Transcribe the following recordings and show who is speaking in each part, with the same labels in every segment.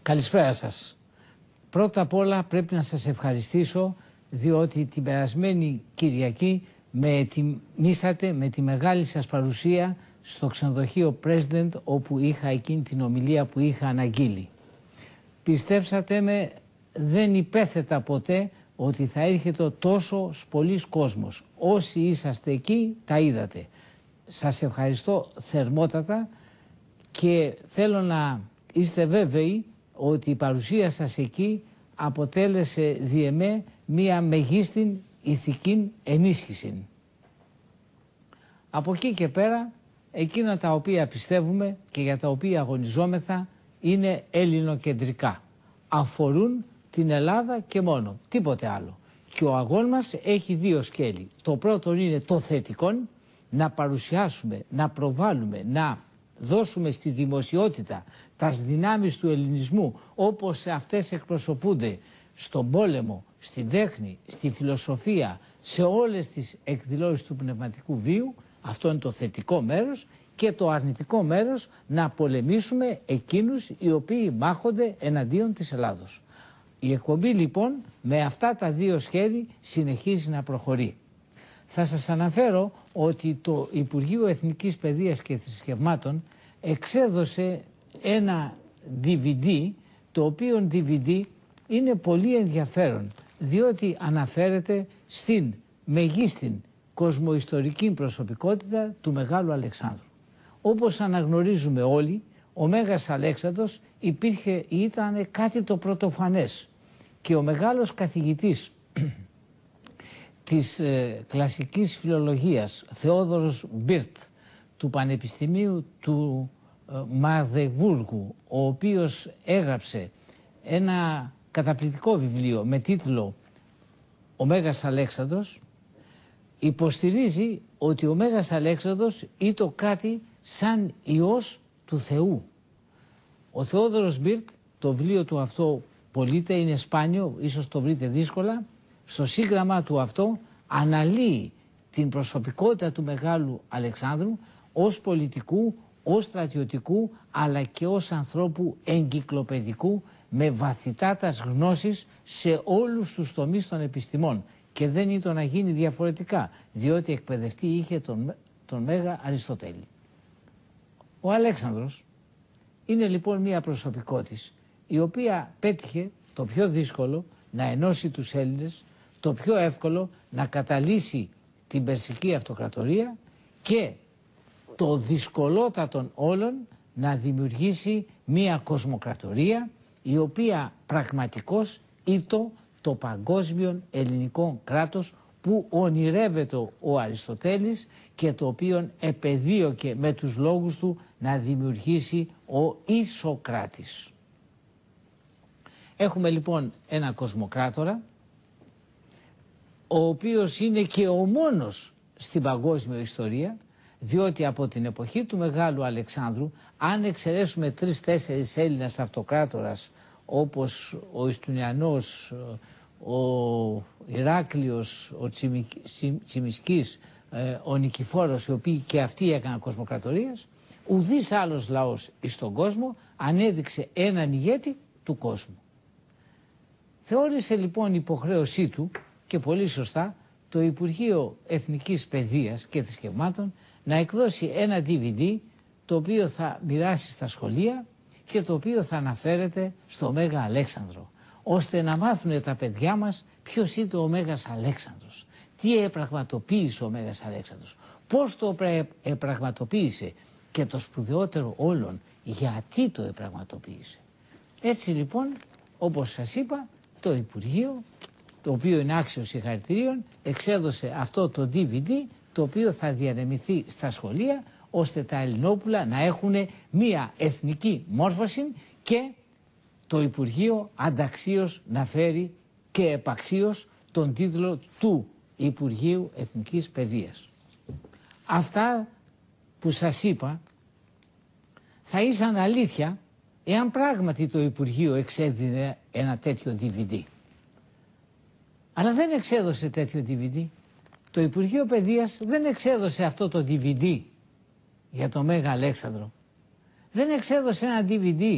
Speaker 1: Καλησπέρα σας. Πρώτα απ' όλα πρέπει να σας ευχαριστήσω διότι την περασμένη Κυριακή με τιμήσατε με τη μεγάλη σας παρουσία στο ξενοδοχείο President, όπου είχα εκείνη την ομιλία που είχα αναγγείλει. Πιστέψατε με, δεν υπέθετα ποτέ ότι θα έρχεται τόσο πολλής κόσμος. Όσοι είσαστε εκεί τα είδατε. Σας ευχαριστώ θερμότατα και θέλω να είστε βέβαιοι ότι η παρουσία σας εκεί αποτέλεσε διεμέ μία μεγίστην ηθική ενίσχυση. Από εκεί και πέρα, εκείνα τα οποία πιστεύουμε και για τα οποία αγωνιζόμεθα είναι ελληνοκεντρικά. Αφορούν την Ελλάδα και μόνο, τίποτε άλλο. Και ο αγών μας έχει δύο σκέλη. Το πρώτο είναι το θετικό, να παρουσιάσουμε, να προβάλλουμε, να δώσουμε στη δημοσιότητα τας δυνάμεις του ελληνισμού όπως αυτές εκπροσωπούνται στον πόλεμο, στην τέχνη, στη φιλοσοφία, σε όλες τις εκδηλώσεις του πνευματικού βίου. Αυτό είναι το θετικό μέρος. Και το αρνητικό μέρος, να πολεμήσουμε εκείνους οι οποίοι μάχονται εναντίον της Ελλάδος. Η εκπομπή λοιπόν με αυτά τα δύο σχέδια συνεχίζει να προχωρεί. Θα σας αναφέρω ότι το Υπουργείο Εθνικής Παιδείας και Θρησκευμάτων εξέδωσε ένα DVD, το οποίο DVD είναι πολύ ενδιαφέρον διότι αναφέρεται στην μεγίστην κοσμοϊστορική προσωπικότητα του Μεγάλου Αλεξάνδρου. Όπως αναγνωρίζουμε όλοι, ο Μέγας Αλέξανδρος ήταν κάτι το πρωτοφανές και ο μεγάλος καθηγητής της κλασικής φιλολογίας, Θεόδωρος Μπίρτ, του Πανεπιστημίου του Μαγδεβούργου, ο οποίος έγραψε ένα καταπληκτικό βιβλίο με τίτλο «Ο Μέγας Αλέξανδρος», υποστηρίζει ότι ο Μέγας Αλέξανδρος ήταν κάτι σαν Υιός του Θεού. Ο Θεόδωρος Μπίρτ, το βιβλίο του αυτό πωλείται, είναι σπάνιο, ίσως το βρείτε δύσκολα. Στο σύγγραμμά του αυτό αναλύει την προσωπικότητα του Μεγάλου Αλεξάνδρου ως πολιτικού, ως στρατιωτικού, αλλά και ως ανθρώπου εγκυκλοπαιδικού με βαθυτάτας γνώσεις σε όλους τους τομείς των επιστημών. Και δεν ήταν να γίνει διαφορετικά, διότι εκπαιδευτή είχε τον Μέγα Αριστοτέλη. Ο Αλέξανδρος είναι λοιπόν μια προσωπικότητα η οποία πέτυχε το πιο δύσκολο, να ενώσει τους Έλληνες, το πιο εύκολο να καταλύσει την Περσική Αυτοκρατορία και το δυσκολότατον όλων να δημιουργήσει μια κοσμοκρατορία η οποία πραγματικώς ήταν το παγκόσμιο ελληνικό κράτος που ονειρεύεται ο Αριστοτέλης και το οποίο επεδίωκε με τους λόγους του να δημιουργήσει ο Ισοκράτης. Έχουμε λοιπόν ένα κοσμοκράτορα, ο οποίος είναι και ο μόνος στην παγκόσμια ιστορία, διότι από την εποχή του Μεγάλου Αλεξάνδρου, αν εξαιρέσουμε 3-4 Έλληνας αυτοκράτορας όπως ο Ιστουνιανός, ο Ηράκλειος, ο Τσιμισκής, ο Νικηφόρος, οι οποίοι και αυτοί έκαναν κοσμοκρατορίες, ουδής άλλος λαός στον κόσμο ανέδειξε έναν ηγέτη του κόσμου. Θεώρησε λοιπόν υποχρέωσή του, και πολύ σωστά, το Υπουργείο Εθνικής Παιδείας και Θρησκευμάτων να εκδώσει ένα DVD το οποίο θα μοιράσει στα σχολεία και το οποίο θα αναφέρεται στο Μέγα Αλέξανδρο, ώστε να μάθουν τα παιδιά μας ποιος ήταν ο Μέγας Αλέξανδρος, τι επραγματοποίησε ο Μέγας Αλέξανδρος, πώς το επραγματοποίησε και το σπουδαιότερο όλων, γιατί το επραγματοποίησε. Έτσι λοιπόν, όπως σας είπα, το Υπουργείο, το οποίο είναι άξιο συγχαρητηρίων, εξέδωσε αυτό το DVD, το οποίο θα διανεμηθεί στα σχολεία, ώστε τα Ελληνόπουλα να έχουν μία εθνική μόρφωση και το Υπουργείο ανταξίως να φέρει και επαξίως τον τίτλο του Υπουργείου Εθνικής Παιδείας. Αυτά που σας είπα θα ήσαν αλήθεια εάν πράγματι το Υπουργείο εξέδινε ένα τέτοιο DVD. Αλλά δεν εξέδωσε τέτοιο DVD. Το Υπουργείο Παιδείας δεν εξέδωσε αυτό το DVD για το Μέγα Αλέξανδρο. Δεν εξέδωσε ένα DVD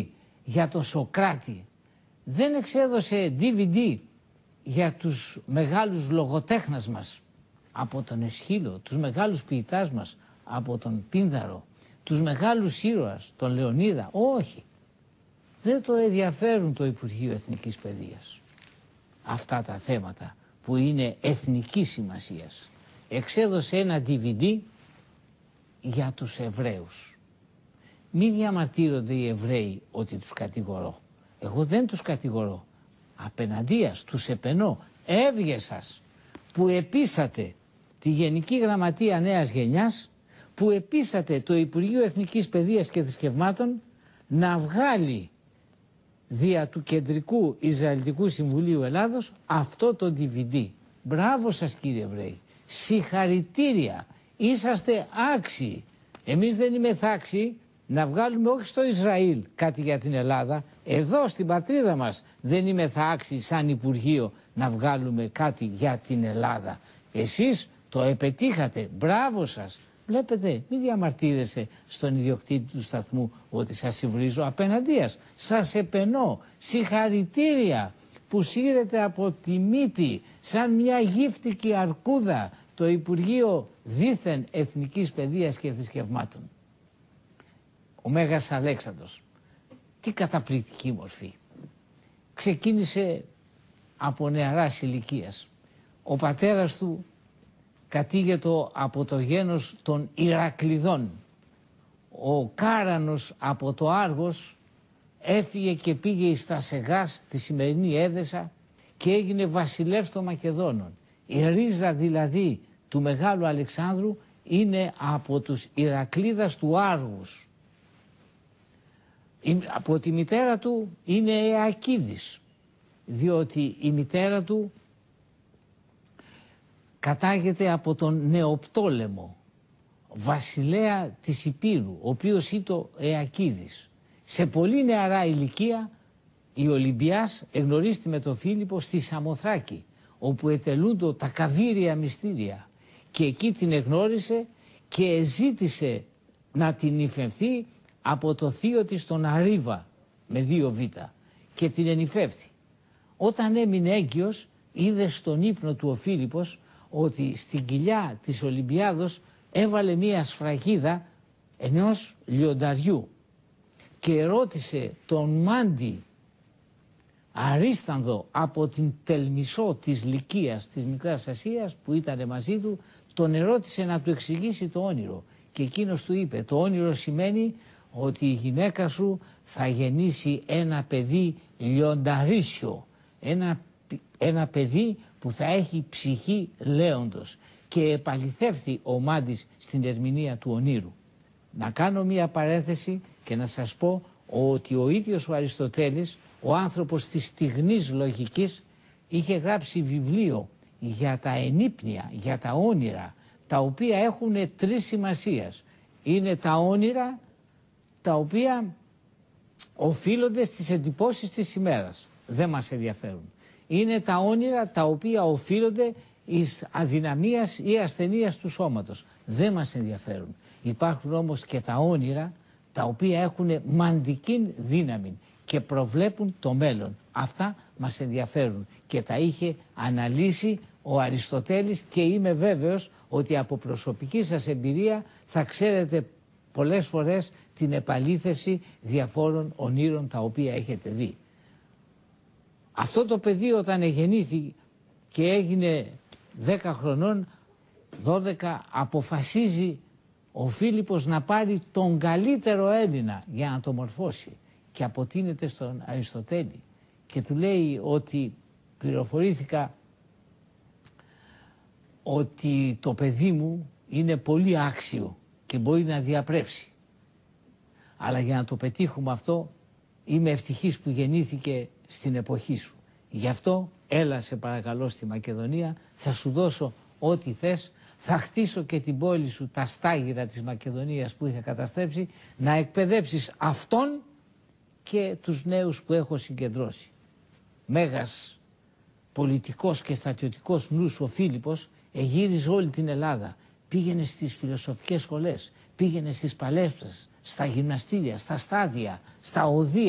Speaker 1: για τον Σοκράτη, δεν εξέδωσε DVD για τους μεγάλους λογοτέχνας μας από τον Εσχύλο, τους μεγάλους ποιητάς μας από τον Πίνδαρο, τους μεγάλους ήρωας, τον Λεωνίδα? Όχι. Δεν το ενδιαφέρουν το Υπουργείο Εθνικής Παιδείας αυτά τα θέματα που είναι εθνικής σημασίας. Εξέδωσε ένα DVD για τους Εβραίους. Μη διαμαρτύρονται οι Εβραίοι ότι τους κατηγορώ. Εγώ δεν τους κατηγορώ. Απέναντίας τους επενώ. Έβγε σας που επίσατε τη Γενική Γραμματεία Νέας Γενιάς, που επίσατε το Υπουργείο Εθνικής Παιδείας και Θρησκευμάτων να βγάλει δια του Κεντρικού Ισραηλιτικού Συμβουλίου Ελλάδος αυτό το DVD. Μπράβο σας κύριε Εβραίοι. Συγχαρητήρια. Είσαστε άξιοι. Εμείς δεν είμαστε άξιοι να βγάλουμε όχι στο Ισραήλ κάτι για την Ελλάδα. Εδώ στην πατρίδα μας δεν είμαστε άξιοι σαν Υπουργείο να βγάλουμε κάτι για την Ελλάδα. Εσείς το επετύχατε. Μπράβο σας. Βλέπετε, μην διαμαρτύρεσαι στον ιδιοκτήτη του σταθμού ότι σας υβρίζω. Απέναντίας, σας επενώ. Συγχαρητήρια που σύρετε από τη μύτη σαν μια γύφτικη αρκούδα το Υπουργείο δήθεν Εθνικής Παιδείας και Θρησκευμάτων. Ο Μέγας Αλέξανδρος, τι καταπληκτική μορφή. Ξεκίνησε από νεαράς ηλικίας. Ο πατέρας του κατήγετο από το γένος των Ηρακλειδών. Ο Κάρανος από το Άργος έφυγε και πήγε στα Σεγάς, τη σημερινή Έδεσα, και έγινε βασιλεύς των Μακεδόνων. Η ρίζα δηλαδή του Μεγάλου Αλεξάνδρου είναι από τους Ηρακλίδας του Άργους. Από τη μητέρα του είναι Αιακίδης, διότι η μητέρα του κατάγεται από τον Νεοπτόλεμο, βασιλέα της Υπήρου, ο οποίος ήταν Αιακίδης. Σε πολύ νεαρά ηλικία η Ολυμπιάς εγνωρίστη με τον Φίλιππο στη Σαμοθράκη, όπου ετελούνται τα καβύρια μυστήρια, και εκεί την εγνώρισε και ζήτησε να την υφευθεί από το θείο της τον Αρίβα με 2 β και την ενυφεύθη. Όταν έμεινε έγκυος είδε στον ύπνο του ο Φίλιππος ότι στην κοιλιά της Ολυμπιάδος έβαλε μία σφραγίδα ενός λιονταριού και ρώτησε τον Μάντι Αρίστανδο από την Τελμισό της Λυκίας της Μικράς Ασίας που ήταν μαζί του, τον ερώτησε να του εξηγήσει το όνειρο και εκείνος του είπε: το όνειρο σημαίνει ότι η γυναίκα σου θα γεννήσει ένα παιδί λιονταρίσιο, ένα παιδί που θα έχει ψυχή λέοντος. Και επαληθεύθη ο Μάντης στην ερμηνεία του ονείρου. Να κάνω μία παρένθεση και να σας πω ότι ο ίδιος ο Αριστοτέλης, ο άνθρωπος της στιγνής λογικής, είχε γράψει βιβλίο για τα ενύπνια, για τα όνειρα, τα οποία έχουν 3 σημασίες. Είναι τα όνειρα τα οποία οφείλονται στις εντυπώσεις της ημέρας. Δεν μας ενδιαφέρουν. Είναι τα όνειρα τα οποία οφείλονται εις αδυναμίας ή ασθενείας του σώματος. Δεν μας ενδιαφέρουν. Υπάρχουν όμως και τα όνειρα τα οποία έχουν μαντική δύναμη και προβλέπουν το μέλλον. Αυτά μας ενδιαφέρουν και τα είχε αναλύσει ο Αριστοτέλης και είμαι βέβαιος ότι από προσωπική σας εμπειρία θα ξέρετε πολλές φορές την επαλήθευση διαφόρων ονείρων τα οποία έχετε δει. Αυτό το παιδί όταν γεννήθη και έγινε 10 χρονών, 12, αποφασίζει ο Φίλιππος να πάρει τον καλύτερο Έλληνα για να το μορφώσει και αποτείνεται στον Αριστοτέλη και του λέει ότι πληροφορήθηκα ότι το παιδί μου είναι πολύ άξιο και μπορεί να διαπρέψει. Αλλά για να το πετύχουμε αυτό είμαι ευτυχής που γεννήθηκε στην εποχή σου. Γι' αυτό έλα σε παρακαλώ στη Μακεδονία, θα σου δώσω ό,τι θες, θα χτίσω και την πόλη σου, τα στάγυρα της Μακεδονίας που είχα καταστρέψει, να εκπαιδεύσεις αυτόν και τους νέους που έχω συγκεντρώσει. Μέγας πολιτικός και στρατιωτικός νους ο Φίλιππος εγύριζε όλη την Ελλάδα. Πήγαινε στις φιλοσοφικές σχολές, πήγαινε στις παλεύσεις, στα γυμναστήρια, στα στάδια, στα οδεία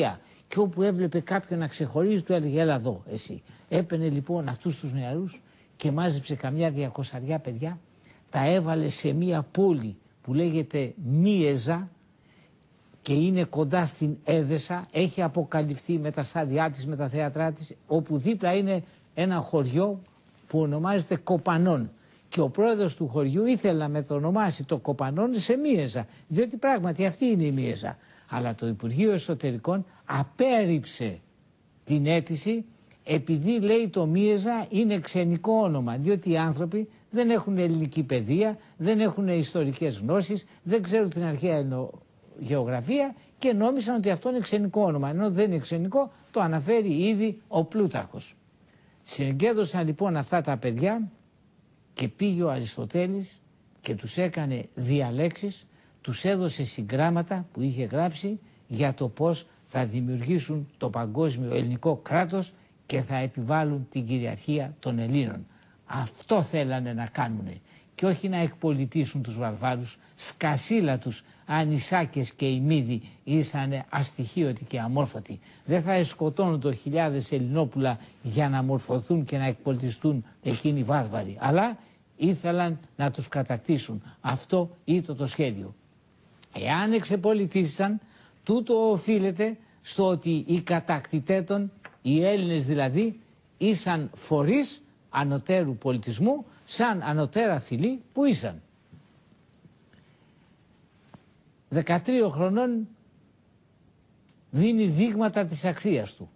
Speaker 1: και όπου έβλεπε κάποιον να ξεχωρίζει του έλεγε έλα εδώ εσύ. Έπαιρνε λοιπόν αυτούς τους νεαρούς και μάζεψε καμιά 200 παιδιά, τα έβαλε σε μία πόλη που λέγεται Μίεζα και είναι κοντά στην Έδεσα, έχει αποκαλυφθεί με τα στάδια της, με τα θέατρά της, όπου δίπλα είναι ένα χωριό που ονομάζεται Κοπανών. Και ο πρόεδρος του χωριού ήθελε να μετονομάσει το Κοπανών σε Μίεζα, διότι πράγματι αυτή είναι η Μίεζα. Αλλά το Υπουργείο Εσωτερικών απέρριψε την αίτηση, επειδή λέει το Μίεζα είναι ξενικό όνομα, διότι οι άνθρωποι δεν έχουν ελληνική παιδεία, δεν έχουν ιστορικές γνώσεις, δεν ξέρουν την αρχαία γεωγραφία και νόμισαν ότι αυτό είναι ξενικό όνομα, ενώ δεν είναι ξενικό, το αναφέρει ήδη ο Πλούταρχος. Συγκέντρωσαν λοιπόν αυτά τα παιδιά και πήγε ο Αριστοτέλης και τους έκανε διαλέξεις, τους έδωσε συγγράμματα που είχε γράψει για το πώς θα δημιουργήσουν το παγκόσμιο ελληνικό κράτος και θα επιβάλλουν την κυριαρχία των Ελλήνων. Αυτό θέλανε να κάνουνε και όχι να εκπολιτήσουν τους βαρβάρους, σκασίλα τους αν οι Σάκες και οι Μύδοι ήσανε αστοιχείωτοι και αμόρφωτοι. Δεν θα σκοτώνονται χιλιάδες Ελληνόπουλα για να μορφωθούν και να εκπολιτιστούν εκείνοι οι βάρβαροι, αλλά ήθελαν να τους κατακτήσουν. Αυτό ήταν το σχέδιο. Εάν εξεπολιτήσαν, τούτο οφείλεται στο ότι οι κατακτητέτων, οι Έλληνες δηλαδή, ήσαν φορείς ανωτέρου πολιτισμού, σαν ανωτέρα φυλή που ήσαν. 13 χρονών δίνει δείγματα της αξίας του.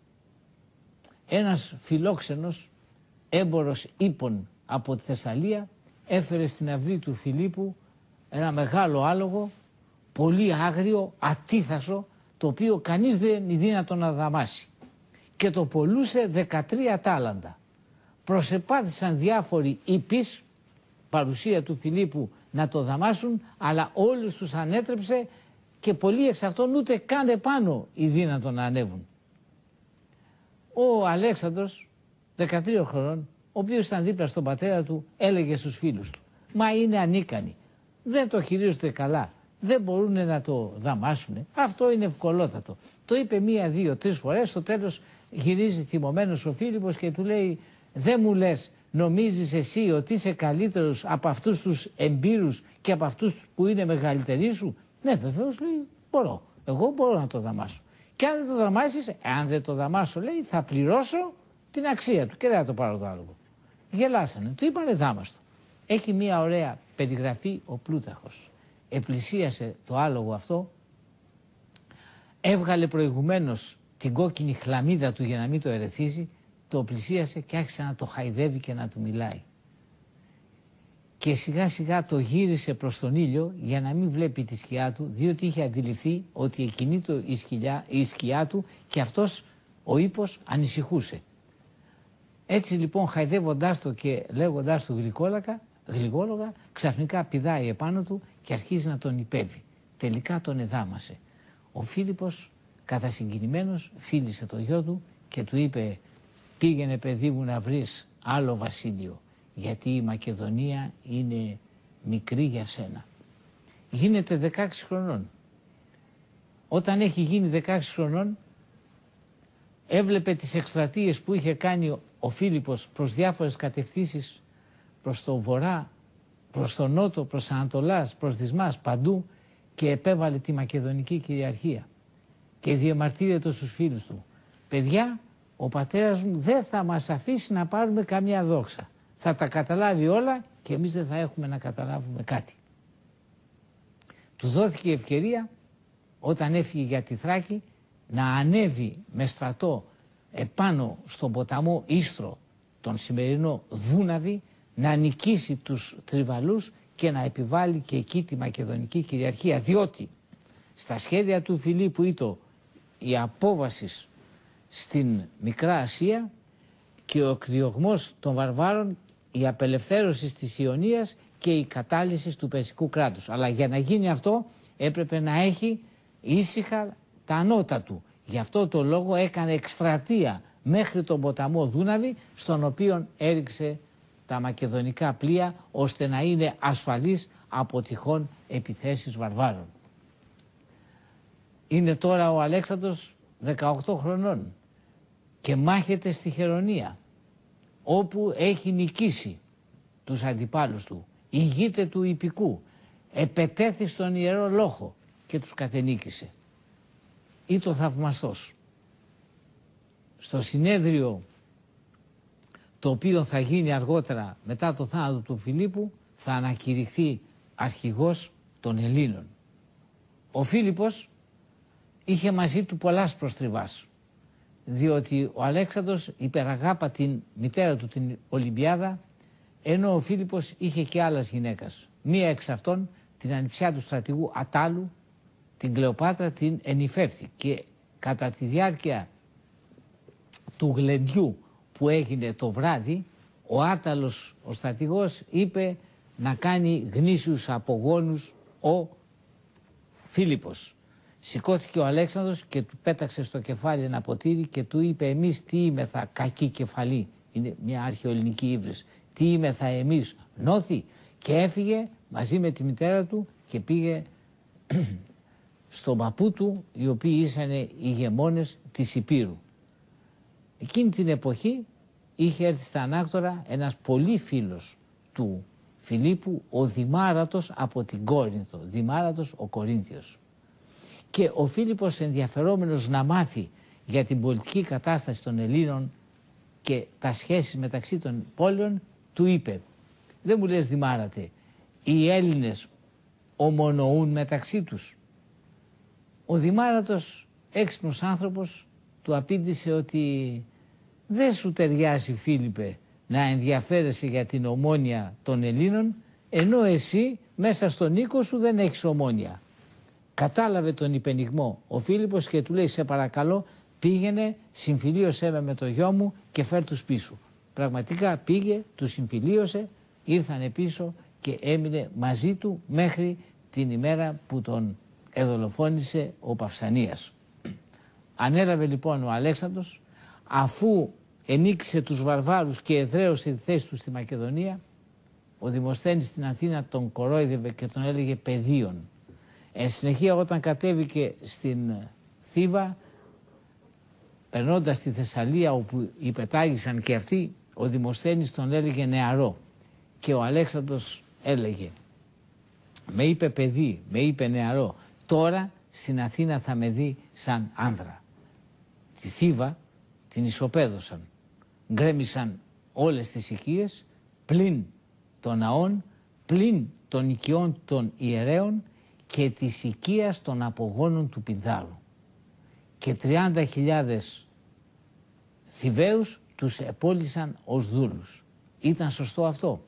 Speaker 1: Ένας φιλόξενος έμπορος ύπων από τη Θεσσαλία έφερε στην αυλή του Φιλίππου ένα μεγάλο άλογο, πολύ άγριο, ατίθασο, το οποίο κανείς δεν είναι δύνατο να δαμάσει. Και το πωλούσε 13 τάλαντα. Προσεπάθησαν διάφοροι ήπεις, παρουσία του Φιλίππου, να το δαμάσουν, αλλά όλους τους ανέτρεψε και πολλοί εξ αυτών ούτε καν επάνω οι δύνατο να ανέβουν. Ο Αλέξανδρος, 13 χρονών, ο οποίος ήταν δίπλα στον πατέρα του, έλεγε στους φίλους του: «Μα είναι ανίκανοι, δεν το χειρίζονται καλά, δεν μπορούν να το δαμάσουν, αυτό είναι ευκολότατο». Το είπε 1, 2, 3 φορές, στο τέλος γυρίζει θυμωμένος ο Φίλιππος και του λέει: «Δεν μου λες, νομίζεις εσύ ότι είσαι καλύτερος από αυτούς τους εμπειρούς και από αυτούς που είναι μεγαλύτεροι σου?» «Ναι, βεβαίως», λέει, «μπορώ, εγώ μπορώ να το δαμάσω. Και αν δεν το δαμάσεις, αν δεν το δαμάσω», λέει, «θα πληρώσω την αξία του και δεν θα το πάρω το άλογο». Γελάσανε, του είπανε δάμαστο. Έχει μια ωραία περιγραφή ο Πλούταρχος. Επλησίασε το άλογο αυτό, έβγαλε προηγουμένως την κόκκινη χλαμίδα του για να μην το ερεθίζει, το πλησίασε και άρχισε να το χαϊδεύει και να του μιλάει. Και σιγά σιγά το γύρισε προς τον ήλιο για να μην βλέπει τη σκιά του, διότι είχε αντιληφθεί ότι εκείνη η σκιά του και αυτός ο ύπος ανησυχούσε. Έτσι λοιπόν, χαϊδεύοντάς το και λέγοντάς του γλυκόλογα, ξαφνικά πηδάει επάνω του και αρχίζει να τον υπέβει. Τελικά τον εδάμασε. Ο Φίλιππος, κατασυγκινημένος, φίλησε το γιο του και του είπε: «Πήγαινε, παιδί μου, να βρεις άλλο βασίλειο, γιατί η Μακεδονία είναι μικρή για σένα». Γίνεται 16 χρονών. Όταν έχει γίνει 16 χρονών, έβλεπε τις εκστρατείες που είχε κάνει ο Φίλιππος προς διάφορες κατευθύνσεις, προς το βορρά, προς το νότο, προς Ανατολάς, προς Δυσμάς, παντού, και επέβαλε τη μακεδονική κυριαρχία. Και διαμαρτύρεται στους φίλους του: «Παιδιά, ο πατέρας μου δεν θα μας αφήσει να πάρουμε καμιά δόξα. Θα τα καταλάβει όλα και εμείς δεν θα έχουμε να καταλάβουμε κάτι». Του δόθηκε η ευκαιρία, όταν έφυγε για τη Θράκη, να ανέβει με στρατό επάνω στον ποταμό Ίστρο, τον σημερινό Δούναβη, να νικήσει τους Τριβαλούς και να επιβάλλει και εκεί τη μακεδονική κυριαρχία, διότι στα σχέδια του Φιλίππου ήταν η απόβαση στην Μικρά Ασία και ο εκδιωγμός των βαρβάρων, η απελευθέρωση της Ιωνίας και η κατάλυση του Περσικού κράτους. Αλλά για να γίνει αυτό έπρεπε να έχει ήσυχα τα ανώτα του. Γι' αυτό το λόγο έκανε εκστρατεία μέχρι τον ποταμό Δούναβη, στον οποίο έριξε τα μακεδονικά πλοία, ώστε να είναι ασφαλής από τυχόν επιθέσεις βαρβάρων. Είναι τώρα ο Αλέξανδρος 18 χρονών και μάχεται στη Χερονία, όπου έχει νικήσει τους αντιπάλους του, ηγείται του Ιππικού, επετέθη στον Ιερό Λόχο και τους κατενίκησε. Ή το θαυμαστός. Στο συνέδριο το οποίο θα γίνει αργότερα μετά το θάνατο του Φιλίππου θα ανακηρυχθεί αρχηγός των Ελλήνων. Ο Φίλιππος είχε μαζί του πολλάς προστριβάς, διότι ο Αλέξανδρος υπεραγάπα την μητέρα του την Ολυμπιάδα, ενώ ο Φίλιππος είχε και άλλας γυναίκας. Μία εξ αυτών, την ανιψιά του στρατηγού Ατάλου, την Κλεοπάτρα, την ενυφεύθη, και κατά τη διάρκεια του γλεντιού που έγινε το βράδυ, ο Άταλος ο στρατηγός είπε να κάνει γνήσιους απογόνους ο Φίλιππος. Σηκώθηκε ο Αλέξανδρος και του πέταξε στο κεφάλι ένα ποτήρι και του είπε, εμείς τι είμεθα κακή κεφαλή, είναι μια αρχαιοελληνική ύβρις, τι είμεθα εμείς νόθι, και έφυγε μαζί με τη μητέρα του και πήγε στον παππού του, οι οποίοι ήσαν οι ηγεμόνες της Υπήρου. Εκείνη την εποχή είχε έρθει στα Ανάκτορα ένας πολύ φίλος του Φιλίππου, ο Δημάρατος από την Κόρινθο, Δημάρατος ο Κορίνθιος. Και ο Φίλιππος, ενδιαφερόμενος να μάθει για την πολιτική κατάσταση των Ελλήνων και τα σχέσεις μεταξύ των πόλεων, του είπε, δεν μου λες Δημάρατε, οι Έλληνες ομονοούν μεταξύ τους? Ο Δημάρατος, έξυπνος άνθρωπος, του απήντησε ότι δεν σου ταιριάζει, Φίλιππε, να ενδιαφέρεσαι για την ομόνοια των Ελλήνων, ενώ εσύ μέσα στον οίκο σου δεν έχεις ομόνοια. Κατάλαβε τον υπενιγμό ο Φίλιππος και του λέει, σε παρακαλώ, πήγαινε, συμφιλίωσέ με το γιο μου και φέρ τους πίσω. Πραγματικά πήγε, τους συμφιλίωσε, ήρθανε πίσω και έμεινε μαζί του μέχρι την ημέρα που τον εδολοφόνησε ο Παυσανίας. Ανέλαβε λοιπόν ο Αλέξανδρος, αφού ενίκησε τους βαρβάρους και εδραίωσε τη θέση του στη Μακεδονία, ο Δημοσθένης στην Αθήνα τον κορόιδευε και τον έλεγε παιδίον. Εν συνεχεία, όταν κατέβηκε στην Θήβα, περνώντας τη Θεσσαλία όπου υπετάγησαν και αυτοί, ο Δημοσθένης τον έλεγε νεαρό και ο Αλέξανδρος έλεγε, με είπε παιδί, με είπε νεαρό, τώρα στην Αθήνα θα με δει σαν άνδρα. Τη Θήβα την ισοπαίδωσαν, γκρέμισαν όλες τις οικίες, πλην των ναών, πλην των οικειών των ιερέων και της οικίας των απογόνων του Πινδάρου. Και 30.000 Θηβαίους τους επόλυσαν ως δούλους. Ήταν σωστό αυτό?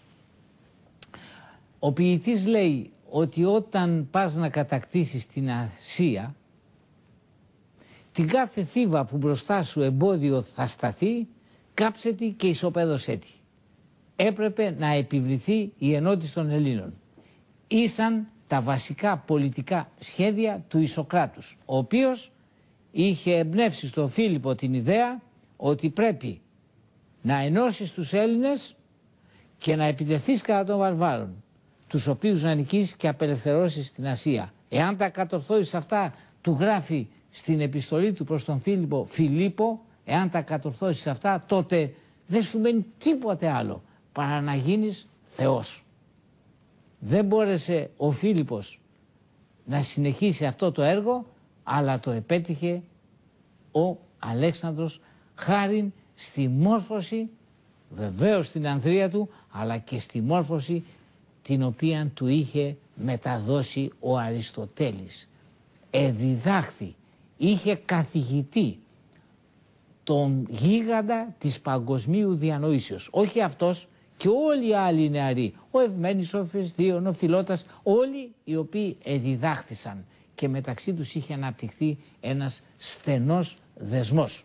Speaker 1: Ο ποιητής λέει ότι όταν πας να κατακτήσεις την Ασία, την κάθε Θήβα που μπροστά σου εμπόδιο θα σταθεί, κάψε τη και ισοπαίδωσέ τη. Έπρεπε να επιβληθεί η ενότηση των Ελλήνων. Ήσαν τα βασικά πολιτικά σχέδια του Ισοκράτους, ο οποίος είχε εμπνεύσει στον Φίλιππο την ιδέα ότι πρέπει να ενώσεις τους Έλληνες και να επιτεθείς κατά των βαρβάρων, τους οποίους να νικήσεις και απελευθερώσεις στην Ασία. Εάν τα κατορθώσεις αυτά, του γράφει στην επιστολή του προς τον Φίλιππο, Φιλίππο, εάν τα κατορθώσεις αυτά, τότε δεν σου μένει τίποτε άλλο παρά να γίνεις Θεός. Δεν μπόρεσε ο Φίλιππος να συνεχίσει αυτό το έργο, αλλά το επέτυχε ο Αλέξανδρος χάριν στη μόρφωση, βεβαίως στην ανδρεία του, αλλά και στη μόρφωση την οποία του είχε μεταδώσει ο Αριστοτέλης. Εδιδάχθη, είχε καθηγητή τον γίγαντα της παγκοσμίου διανοήσεως. Όχι αυτός και όλοι οι άλλοι νεαροί, ο Ευμένης, ο Φεστίων, ο Φιλότας, όλοι οι οποίοι εδιδάχθησαν και μεταξύ τους είχε αναπτυχθεί ένας στενός δεσμός.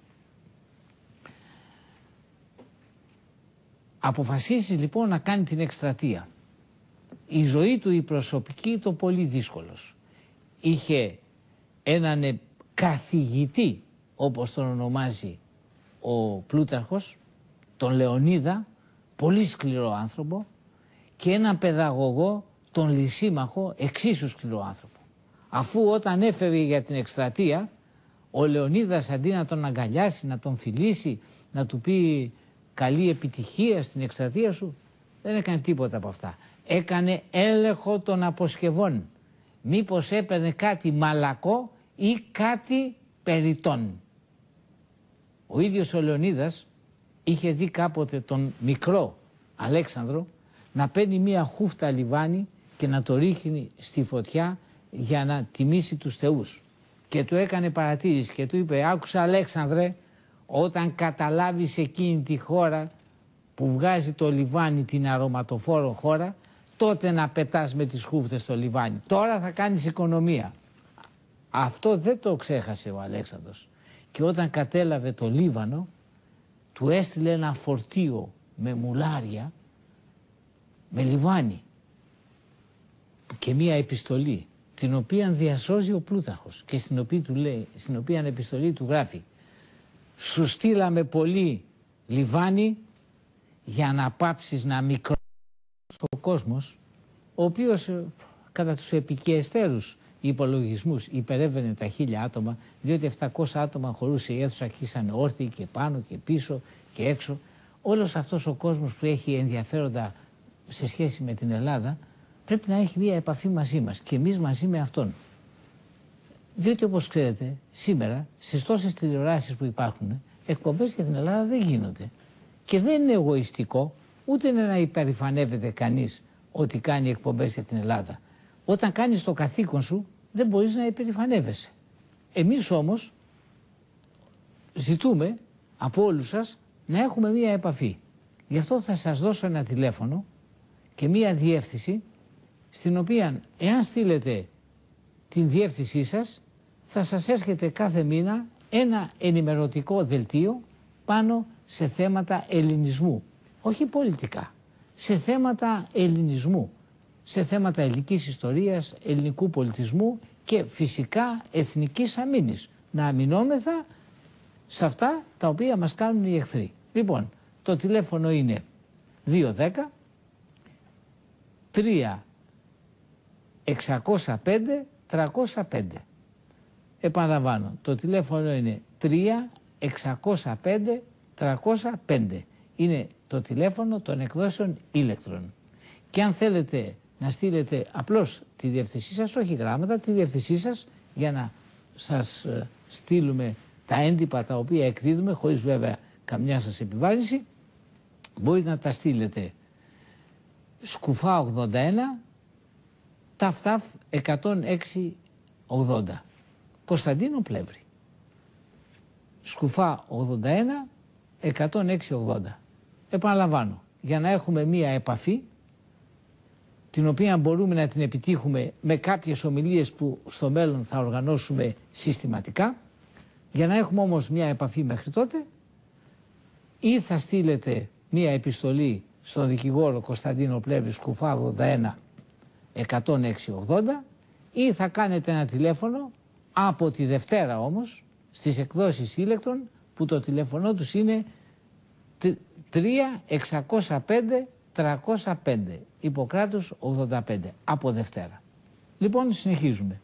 Speaker 1: Αποφασίσει λοιπόν να κάνει την εκστρατεία. Η ζωή του η προσωπική ήταν πολύ δύσκολος. Είχε έναν καθηγητή, όπως τον ονομάζει ο Πλούταρχος, τον Λεωνίδα, πολύ σκληρό άνθρωπο, και έναν παιδαγωγό, τον Λυσίμαχο, εξίσου σκληρό άνθρωπο. Αφού όταν έφευγε για την εκστρατεία, Ο Λεωνίδας αντί να τον αγκαλιάσει, να τον φιλήσει, να του πει καλή επιτυχία στην εκστρατεία σου, δεν έκανε τίποτα από αυτά. Έκανε έλεγχο των αποσκευών. Μήπως έπαιρνε κάτι μαλακό ή κάτι περιττόν. Ο ίδιος ο Λεωνίδας είχε δει κάποτε τον μικρό Αλέξανδρο να παίρνει μία χούφτα λιβάνι και να το ρίχνει στη φωτιά για να τιμήσει τους θεούς. Και του έκανε παρατήρηση και του είπε, άκουσα Αλέξανδρε, όταν καταλάβεις εκείνη τη χώρα που βγάζει το λιβάνι την αρωματοφόρο χώρα, τότε να πετάς με τις χούφτες στο λιβάνι. Τώρα θα κάνεις οικονομία. Αυτό δεν το ξέχασε ο Αλέξανδρος. Και όταν κατέλαβε το Λίβανο, του έστειλε ένα φορτίο με μουλάρια, με λιβάνι και μία επιστολή, την οποία διασώζει ο Πλούταρχος και στην οποία επιστολή του γράφει, σου στείλαμε πολύ λιβάνι για να πάψεις να μικρώνεις ο κόσμος, ο οποίος κατά τους επικιεστέρους υπολογισμούς υπερεύαινε τα 1000 άτομα, διότι 700 άτομα χωρούσε η αίθουσα, αρχίσαν όρθιοι και πάνω και πίσω και έξω. Όλος αυτός ο κόσμος που έχει ενδιαφέροντα σε σχέση με την Ελλάδα πρέπει να έχει μία επαφή μαζί μας και εμείς μαζί με αυτόν. Διότι όπως ξέρετε σήμερα στις τόσες τηλεοράσεις που υπάρχουν εκπομπές για την Ελλάδα δεν γίνονται. Και δεν είναι εγωιστικό ούτε είναι να υπερηφανεύεται κανείς ότι κάνει εκπομπές για την Ελλάδα. Όταν κάνεις το καθήκον σου δεν μπορείς να υπερηφανεύεσαι. Εμείς όμως ζητούμε από όλους σας να έχουμε μία επαφή. Γι' αυτό θα σας δώσω ένα τηλέφωνο και μία διεύθυνση στην οποία εάν στείλετε την διεύθυνσή σας θα σας έρχεται κάθε μήνα ένα ενημερωτικό δελτίο πάνω σε θέματα ελληνισμού. Όχι πολιτικά, σε θέματα ελληνισμού, σε θέματα ελληνικής ιστορίας, ελληνικού πολιτισμού και φυσικά εθνικής αμήνης. Να αμυνόμεθα σε αυτά τα οποία μας κάνουν οι εχθροί. Λοιπόν, το τηλέφωνο είναι 210 3605 305. Επαναλαμβάνω, το τηλέφωνο είναι 3605 305. Είναι το τηλέφωνο των εκδόσεων Ήλεκτρον. Και αν θέλετε να στείλετε απλώς τη διεύθυνσή σας, όχι γράμματα, τη διεύθυνσή σας για να σας στείλουμε τα έντυπα τα οποία εκδίδουμε, χωρίς βέβαια καμιά σας επιβάρυνση, μπορείτε να τα στείλετε Σκουφά 81 Ταφταφ 10680 Κωνσταντίνο Πλεύρη. Σκουφά 81 10680. Επαναλαμβάνω, για να έχουμε μία επαφή την οποία μπορούμε να την επιτύχουμε με κάποιες ομιλίες που στο μέλλον θα οργανώσουμε συστηματικά. Για να έχουμε όμως μία επαφή μέχρι τότε, ή θα στείλετε μία επιστολή στον δικηγόρο Κωνσταντίνο Πλεύρη Σκουφά 81 10680 ή θα κάνετε ένα τηλέφωνο από τη Δευτέρα όμως στις εκδόσεις Ήλεκτρον που το τηλέφωνο τους είναι 3605 305 Ιπποκράτους 85 από Δευτέρα. Λοιπόν, συνεχίζουμε.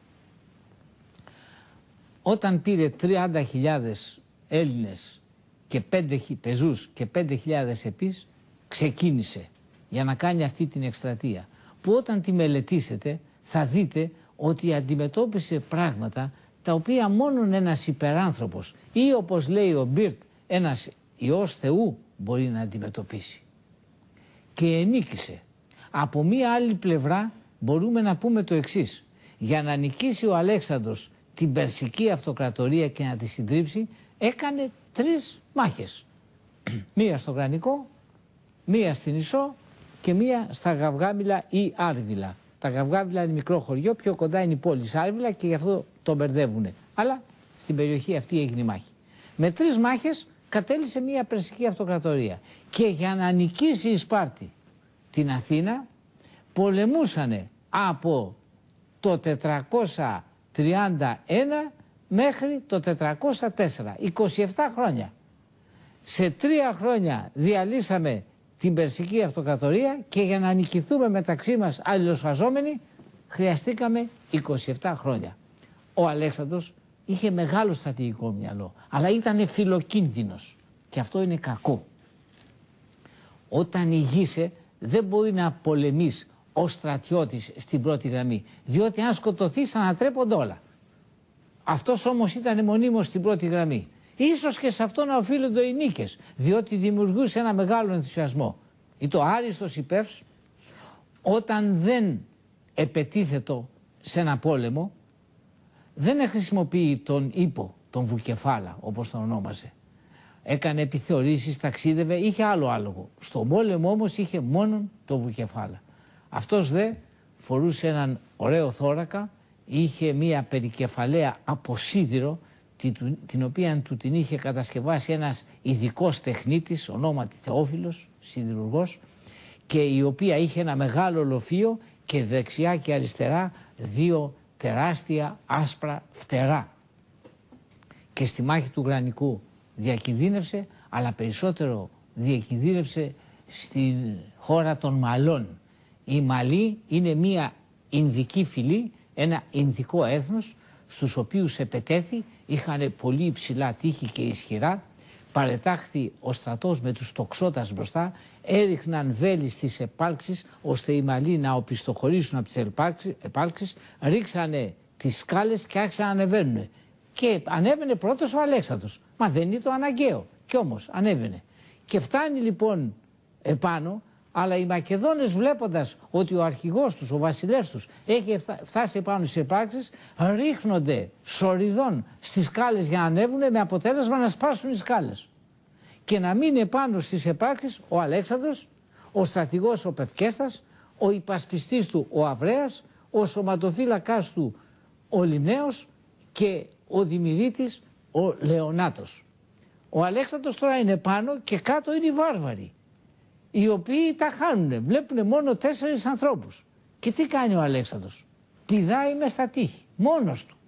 Speaker 1: Όταν πήρε 30.000 Έλληνες και 5 πεζούς και 5.000 επείς, ξεκίνησε για να κάνει αυτή την εκστρατεία, που όταν τη μελετήσετε θα δείτε ότι αντιμετώπισε πράγματα τα οποία μόνον ένας υπεράνθρωπος ή, όπως λέει ο Μπίρτ, ένας Υιός Θεού μπορεί να αντιμετωπίσει. Και ενίκησε. Από μία άλλη πλευρά μπορούμε να πούμε το εξής. Για να νικήσει ο Αλέξανδρος την Περσική Αυτοκρατορία και να τη συντρίψει, έκανε 3 μάχες. Μία στο Γρανικό, μία στην Ισό και μία στα Γαυγάμιλα ή Άρβιλα. Τα Γαυγάμιλα είναι μικρό χωριό, πιο κοντά είναι η πόλη Άρβιλα και γι' αυτό τον μπερδεύουνε. Αλλά στην περιοχή αυτή έγινε η μάχη. Με 3 μάχες κατέλησε μία Περσική Αυτοκρατορία. Και για να νικήσει η Σπάρτη την Αθήνα, πολεμούσανε από το 431 μέχρι το 404, 27 χρόνια. Σε 3 χρόνια διαλύσαμε την Περσική Αυτοκρατορία και για να νικηθούμε μεταξύ μας αλληλοσφαζόμενοι χρειαστήκαμε 27 χρόνια. Ο Αλέξανδρος είχε μεγάλο στρατηγικό μυαλό, αλλά ήταν φιλοκίνδυνος και αυτό είναι κακό. Όταν ηγείσαι δεν μπορεί να πολεμείς ως στρατιώτης στην πρώτη γραμμή, διότι αν σκοτωθείς ανατρέπονται όλα. Αυτός όμως ήταν μονίμως στην πρώτη γραμμή. Ίσως και σε αυτό να οφείλονται οι νίκες, διότι δημιουργούσε ένα μεγάλο ενθουσιασμό. Ή το άριστος υπεύς, όταν δεν επετίθετο σε ένα πόλεμο, δεν χρησιμοποιεί τον ύπο, τον βουκεφάλα όπως τον ονόμασε. Έκανε επιθεωρήσεις, ταξίδευε, είχε άλλο άλογο. Στον πόλεμο όμως είχε μόνο το βουκεφάλα. Αυτός δε φορούσε έναν ωραίο θώρακα, είχε μία περικεφαλαία από σίδηρο, την οποία του την είχε κατασκευάσει ένας ειδικός τεχνίτης, ονόματι Θεόφιλος, σιδηρουργός, και η οποία είχε ένα μεγάλο λοφείο και δεξιά και αριστερά δύο τεράστια άσπρα φτερά. Και στη μάχη του Γρανικού διακινδύνευσε, αλλά περισσότερο διακινδύνευσε στη χώρα των Μαλών. Οι Μαλοί είναι μια Ινδική φυλή, ένα Ινδικό έθνος, στους οποίους επετέθη, είχαν πολύ υψηλά τείχη και ισχυρά, παρετάχθη ο στρατός με τους τοξότας μπροστά, έριχναν βέλη στις επάλξεις ώστε οι Μαλοί να οπισθοχωρήσουν από τις επάλξεις, ρίξανε τις σκάλες και άρχισαν να ανεβαίνουν. Και ανέβαινε πρώτος ο Αλέξανδρος. Μα δεν είναι το αναγκαίο. Κι όμως ανέβαινε. Και φτάνει λοιπόν επάνω, αλλά οι Μακεδόνες βλέποντας ότι ο αρχηγός τους, ο βασιλεύς τους, έχει φτάσει επάνω στις επάρξεις, ρίχνονται σοριδών στις σκάλες για να ανέβουν, με αποτέλεσμα να σπάσουν οι σκάλες. Και να μείνει επάνω στις επάρξεις ο Αλέξανδρος, ο στρατηγός ο Πευκέστας, ο υπασπιστής του ο Αβρέας, ο σωματοφύλακας του ο Λιμναίος και ο Δημηρίτης ο Λεωνάτος. Ο Αλέξανδρος τώρα είναι πάνω και κάτω είναι οι βάρβαροι, οι οποίοι τα χάνουνε, βλέπουν μόνο 4 ανθρώπους. Και τι κάνει ο Αλέξανδρος? Πηδάει μες στα τείχη, μόνος του.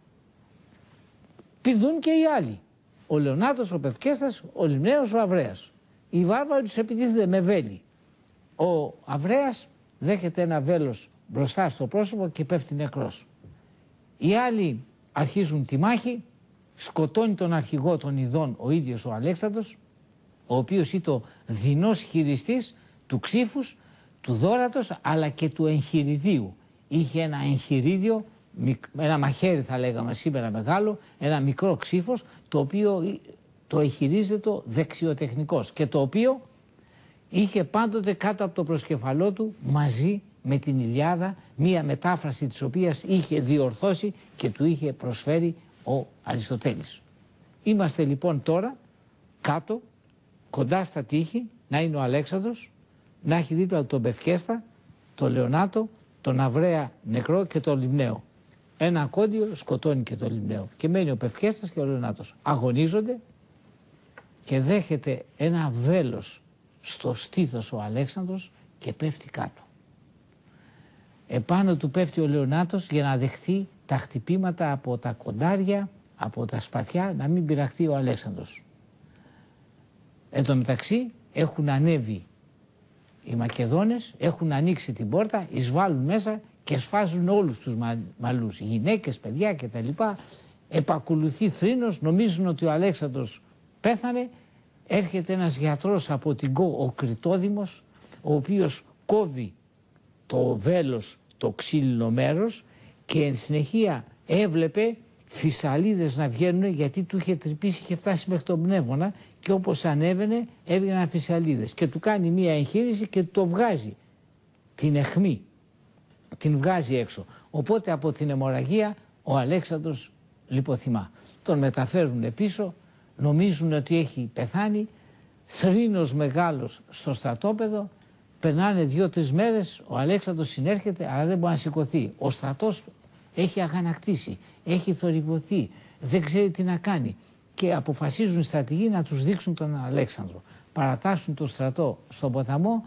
Speaker 1: Πηδούν και οι άλλοι. Ο Λεωνάτος, ο Πευκέστας, ο Λιμναίος, ο Αβρέας. Οι βάρβαροι τους επιτίθενται με βέλη. Ο Αβρέας δέχεται ένα βέλος μπροστά στο πρόσωπο και πέφτει νεκρός. Οι άλλοι αρχίζουν τη μάχη, σκοτώνει τον αρχηγό των ειδών ο ίδιος ο Αλέξανδρος, ο οποίος ήταν δεινός χειριστής του ξύφους, του δώρατος, αλλά και του εγχειριδίου. Είχε ένα εγχειρίδιο, ένα μαχαίρι θα λέγαμε σήμερα μεγάλο, ένα μικρό ξύφος, το οποίο το εγχειρίζεται δεξιοτεχνικός και το οποίο είχε πάντοτε κάτω από το προσκεφαλό του μαζί με την Ιλιάδα, μία μετάφραση της οποίας είχε διορθώσει και του είχε προσφέρει ο Αριστοτέλης. Είμαστε λοιπόν τώρα κάτω, κοντά στα τείχη, να είναι ο Αλέξανδρος, να έχει δίπλα τον Πευκέστα, τον Λεωνάτο, τον Αβραία νεκρό και τον Λιμναίο. Ένα ακόντιο σκοτώνει και τον Λιμναίο και μένει ο Πευκέστας και ο Λεωνάτος. Αγωνίζονται και δέχεται ένα βέλος στο στήθος ο Αλέξανδρος και πέφτει κάτω. Επάνω του πέφτει ο Λεωνάτος για να δεχθεί τα χτυπήματα από τα κοντάρια, από τα σπαθιά, να μην πειραχθεί ο Αλέξανδρος. Εν τω μεταξύ έχουν ανέβει οι Μακεδόνες, έχουν ανοίξει την πόρτα, εισβάλλουν μέσα και σφάζουν όλους τους Μαλούς, γυναίκες, παιδιά κτλ. Επακολουθεί θρήνος, νομίζουν ότι ο Αλέξανδρος πέθανε. Έρχεται ένας γιατρός από την ο Κρητόδημος, ο οποίος κόβει το βέλος, το ξύλινο μέρος, και εν συνεχεία έβλεπε φυσαλίδες να βγαίνουν, γιατί του είχε τρυπήσει και φτάσει μέχρι τον πνεύμονα, και όπως ανέβαινε έβγαιναν φυσαλίδες και του κάνει μία εγχείρηση και το βγάζει την αιχμή, την βγάζει έξω. Οπότε από την αιμορραγία ο Αλέξανδρος λιποθυμά. Τον μεταφέρουν πίσω, νομίζουν ότι έχει πεθάνει, θρήνος μεγάλος στο στρατόπεδο. Περνάνε 2-3 μέρες, ο Αλέξανδρος συνέρχεται αλλά δεν μπορεί να σηκωθεί. Ο στρατός έχει αγανακτήσει, έχει θορυβωθεί, δεν ξέρει τι να κάνει και αποφασίζουν οι στρατηγοί να τους δείξουν τον Αλέξανδρο. Παρατάσσουν τον στρατό στον ποταμό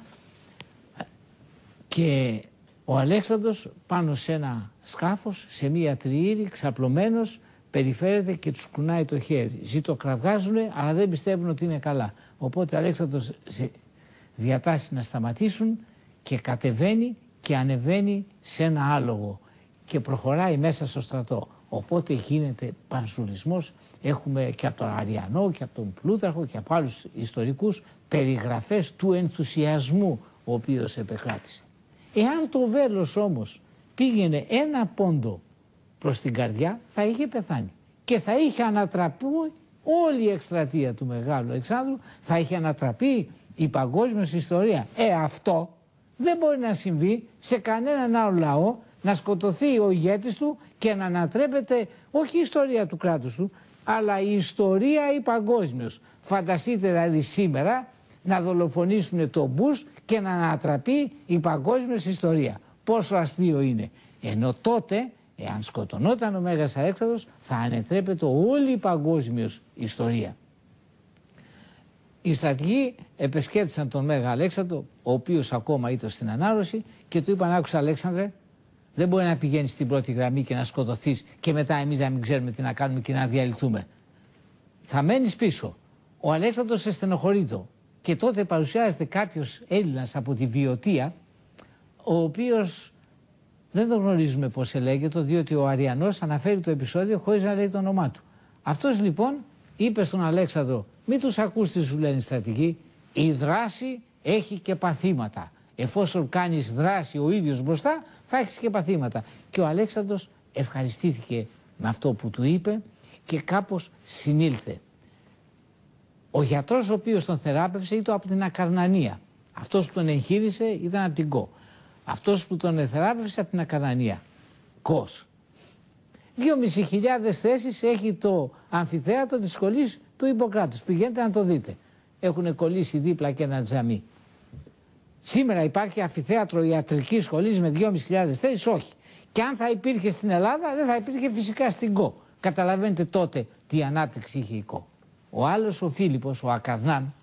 Speaker 1: και ο Αλέξανδρος πάνω σε ένα σκάφος, σε μία τριήρη, ξαπλωμένος, περιφέρεται και τους κουνάει το χέρι. Ζητοκραυγάζουνε αλλά δεν πιστεύουν ότι είναι καλά. Οπότε ο Αλέξανδρος διατάσσει να σταματήσουν και κατεβαίνει και ανεβαίνει σε ένα άλογο και προχωράει μέσα στο στρατό. Οπότε γίνεται πανσουλισμός. Έχουμε και από τον Αριανό και από τον Πλούταρχο και από άλλους ιστορικούς περιγραφές του ενθουσιασμού ο οποίος επεκράτησε. Εάν το βέλος όμως πήγαινε ένα πόντο προς την καρδιά, θα είχε πεθάνει και θα είχε ανατραπεί όλη η εκστρατεία του Μεγάλου Αλεξάνδρου, θα είχε ανατραπεί η παγκόσμια ιστορία. Αυτό δεν μπορεί να συμβεί σε κανέναν άλλο λαό, να σκοτωθεί ο ηγέτης του και να ανατρέπεται όχι η ιστορία του κράτους του, αλλά η ιστορία η παγκόσμιος. Φανταστείτε δηλαδή σήμερα να δολοφονήσουν τον Μπούς και να ανατραπεί η παγκόσμια ιστορία. Πόσο αστείο είναι. Ενώ τότε, εάν σκοτωνόταν ο Μέγας Αλέξανδρος, θα ανετρέπεται όλη η παγκόσμιος ιστορία. Οι στρατηγοί επεσκέτησαν τον Μέγα Αλέξανδρο, ο οποίος ακόμα ήταν στην ανάρρωση, και του είπαν: άκουσα Αλέξανδρε, δεν μπορεί να πηγαίνεις στην πρώτη γραμμή και να σκοτωθείς και μετά εμείς να μην ξέρουμε τι να κάνουμε και να διαλυθούμε. Θα μένεις πίσω. Ο Αλέξανδρος στενοχωρείτο. Και τότε παρουσιάζεται κάποιος Έλληνας από τη Βιωτία, ο οποίος δεν το γνωρίζουμε πώς ελέγεται, διότι ο Αριανός αναφέρει το επεισόδιο χωρίς να λέει το όνομά του. Αυτός λοιπόν είπε στον Αλέξανδρο: μην τους ακούς τι σου λένε οι στρατηγοί, η δράση έχει και παθήματα. Εφόσον κάνεις δράση ο ίδιος μπροστά, θα έχεις και παθήματα. Και ο Αλέξανδρος ευχαριστήθηκε με αυτό που του είπε και κάπως συνήλθε. Ο γιατρός ο οποίος τον θεράπευσε ήταν από την Ακαρνανία. Αυτός που τον εγχείρησε ήταν από την Κο. Αυτός που τον θεράπευσε από την Ακαρνανία. Κος. 2.500 θέσεις έχει το αμφιθέατρο της σχολής του Ιπποκράτους. Πηγαίνετε να το δείτε. Έχουν κολλήσει δίπλα και ένα τζαμί. Σήμερα υπάρχει αμφιθέατρο ιατρικής σχολής με 2.500 θέσεις? Όχι. Και αν θα υπήρχε στην Ελλάδα, δεν θα υπήρχε φυσικά στην Κο. Καταλαβαίνετε τότε τι ανάπτυξη είχε η Κο. Ο άλλος, ο Φίλιππος, ο Ακαρνάν,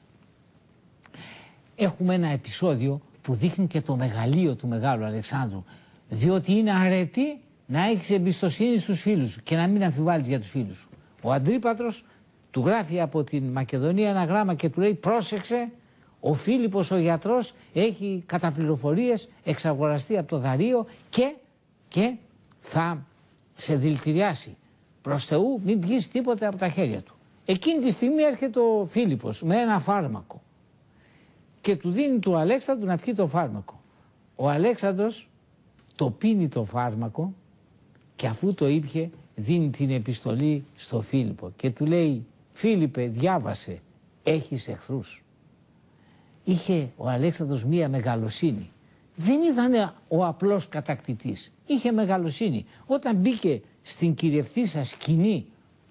Speaker 1: έχουμε ένα επεισόδιο που δείχνει και το μεγαλείο του Μεγάλου Αλεξάνδρου. Διότι είναι αρετή να έχεις εμπιστοσύνη στους φίλους σου και να μην αμφιβάλλεις για τους φίλους σου. Ο Αντρίπατρος του γράφει από την Μακεδονία ένα γράμμα και του λέει: πρόσεξε, ο Φίλιππος ο γιατρός έχει κατά πληροφορίες εξαγοραστεί από το Δαρείο και θα σε δηλητηριάσει. Προς Θεού μην πιεις τίποτε από τα χέρια του. Εκείνη τη στιγμή έρχεται ο Φίλιππος με ένα φάρμακο και του δίνει του Αλέξανδρου να πιει το φάρμακο. Ο Αλέξανδρος το πίνει το φάρμακο και αφού το ήπιε δίνει την επιστολή στο Φίλιππο και του λέει: Φίλιππε, διάβασε, έχεις εχθρούς. Είχε ο Αλέξανδρος μία μεγαλοσύνη. Δεν ήταν ο απλός κατακτητής. Είχε μεγαλοσύνη. Όταν μπήκε στην κυριευθήσα σκηνή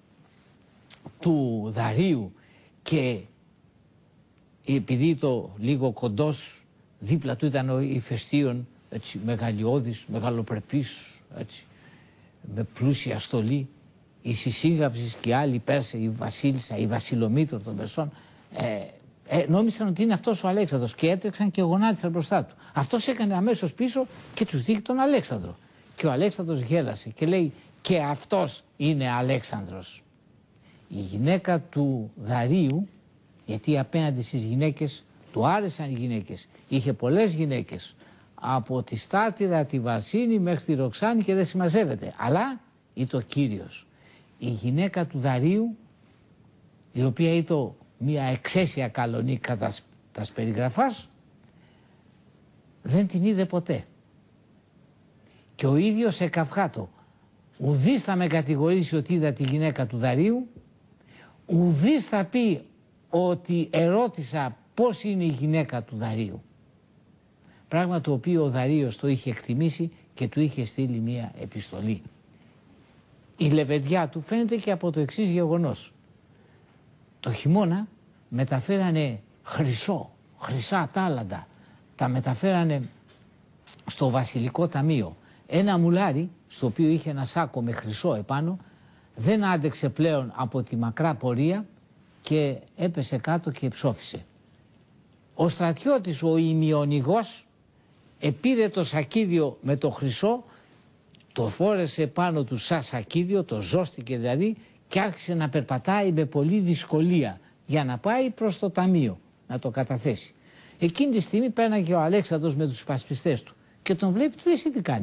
Speaker 1: του Δαρείου και επειδή το λίγο κοντός δίπλα του ήταν ο Ηφαιστίων, έτσι, μεγαλειώδης, μεγαλοπρεπής, έτσι, με πλούσια στολή, η Συσύγαυσης και άλλοι Πέρσες, η Βασίλισσα, η Βασιλομήτρο των Περσών, νόμισαν ότι είναι αυτός ο Αλέξανδρος και έτρεξαν και γονάτισαν μπροστά του. Αυτός έκανε αμέσως πίσω και τους δείχνει τον Αλέξανδρο. Και ο Αλέξανδρος γέλασε και λέει: και αυτός είναι Αλέξανδρος. Η γυναίκα του Δαρείου, γιατί απέναντι στις γυναίκες του άρεσαν οι γυναίκες, είχε πολλές γυναίκες, από τη Στάτηρα, τη Βαρσίνη μέχρι τη Ροξάνη και δεν συμμαζεύεται, αλλά ήταν ο Κύριος. Η γυναίκα του Δαρείου, η οποία ήταν μια εξαίσια καλονή κατά τας περιγραφάς, δεν την είδε ποτέ. Και ο ίδιος εκαυχάτο. Ουδής θα με κατηγορήσει ότι είδα τη γυναίκα του Δαρείου, ουδής θα πει ότι ερώτησα πώς είναι η γυναίκα του Δαρείου. Πράγμα το οποίο ο Δαρείος το είχε εκτιμήσει και του είχε στείλει μία επιστολή. Η λεβεντιά του φαίνεται και από το εξής γεγονός. Το χειμώνα μεταφέρανε χρυσά τάλαντα, τα μεταφέρανε στο Βασιλικό Ταμείο. Ένα μουλάρι, στο οποίο είχε ένα σάκο με χρυσό επάνω, δεν άντεξε πλέον από τη μακρά πορεία και έπεσε κάτω και ψόφισε. Ο στρατιώτης, ο ημιονηγός, επήρε το σακίδιο με το χρυσό, το φόρεσε πάνω του σαν σακίδιο, το ζώστηκε δηλαδή και άρχισε να περπατάει με πολλή δυσκολία για να πάει προς το ταμείο, να το καταθέσει. Εκείνη τη στιγμή πέρναγε ο Αλέξανδρος με τους υπασπιστές του και τον βλέπει, του λέει: εσύ τι κάνεις?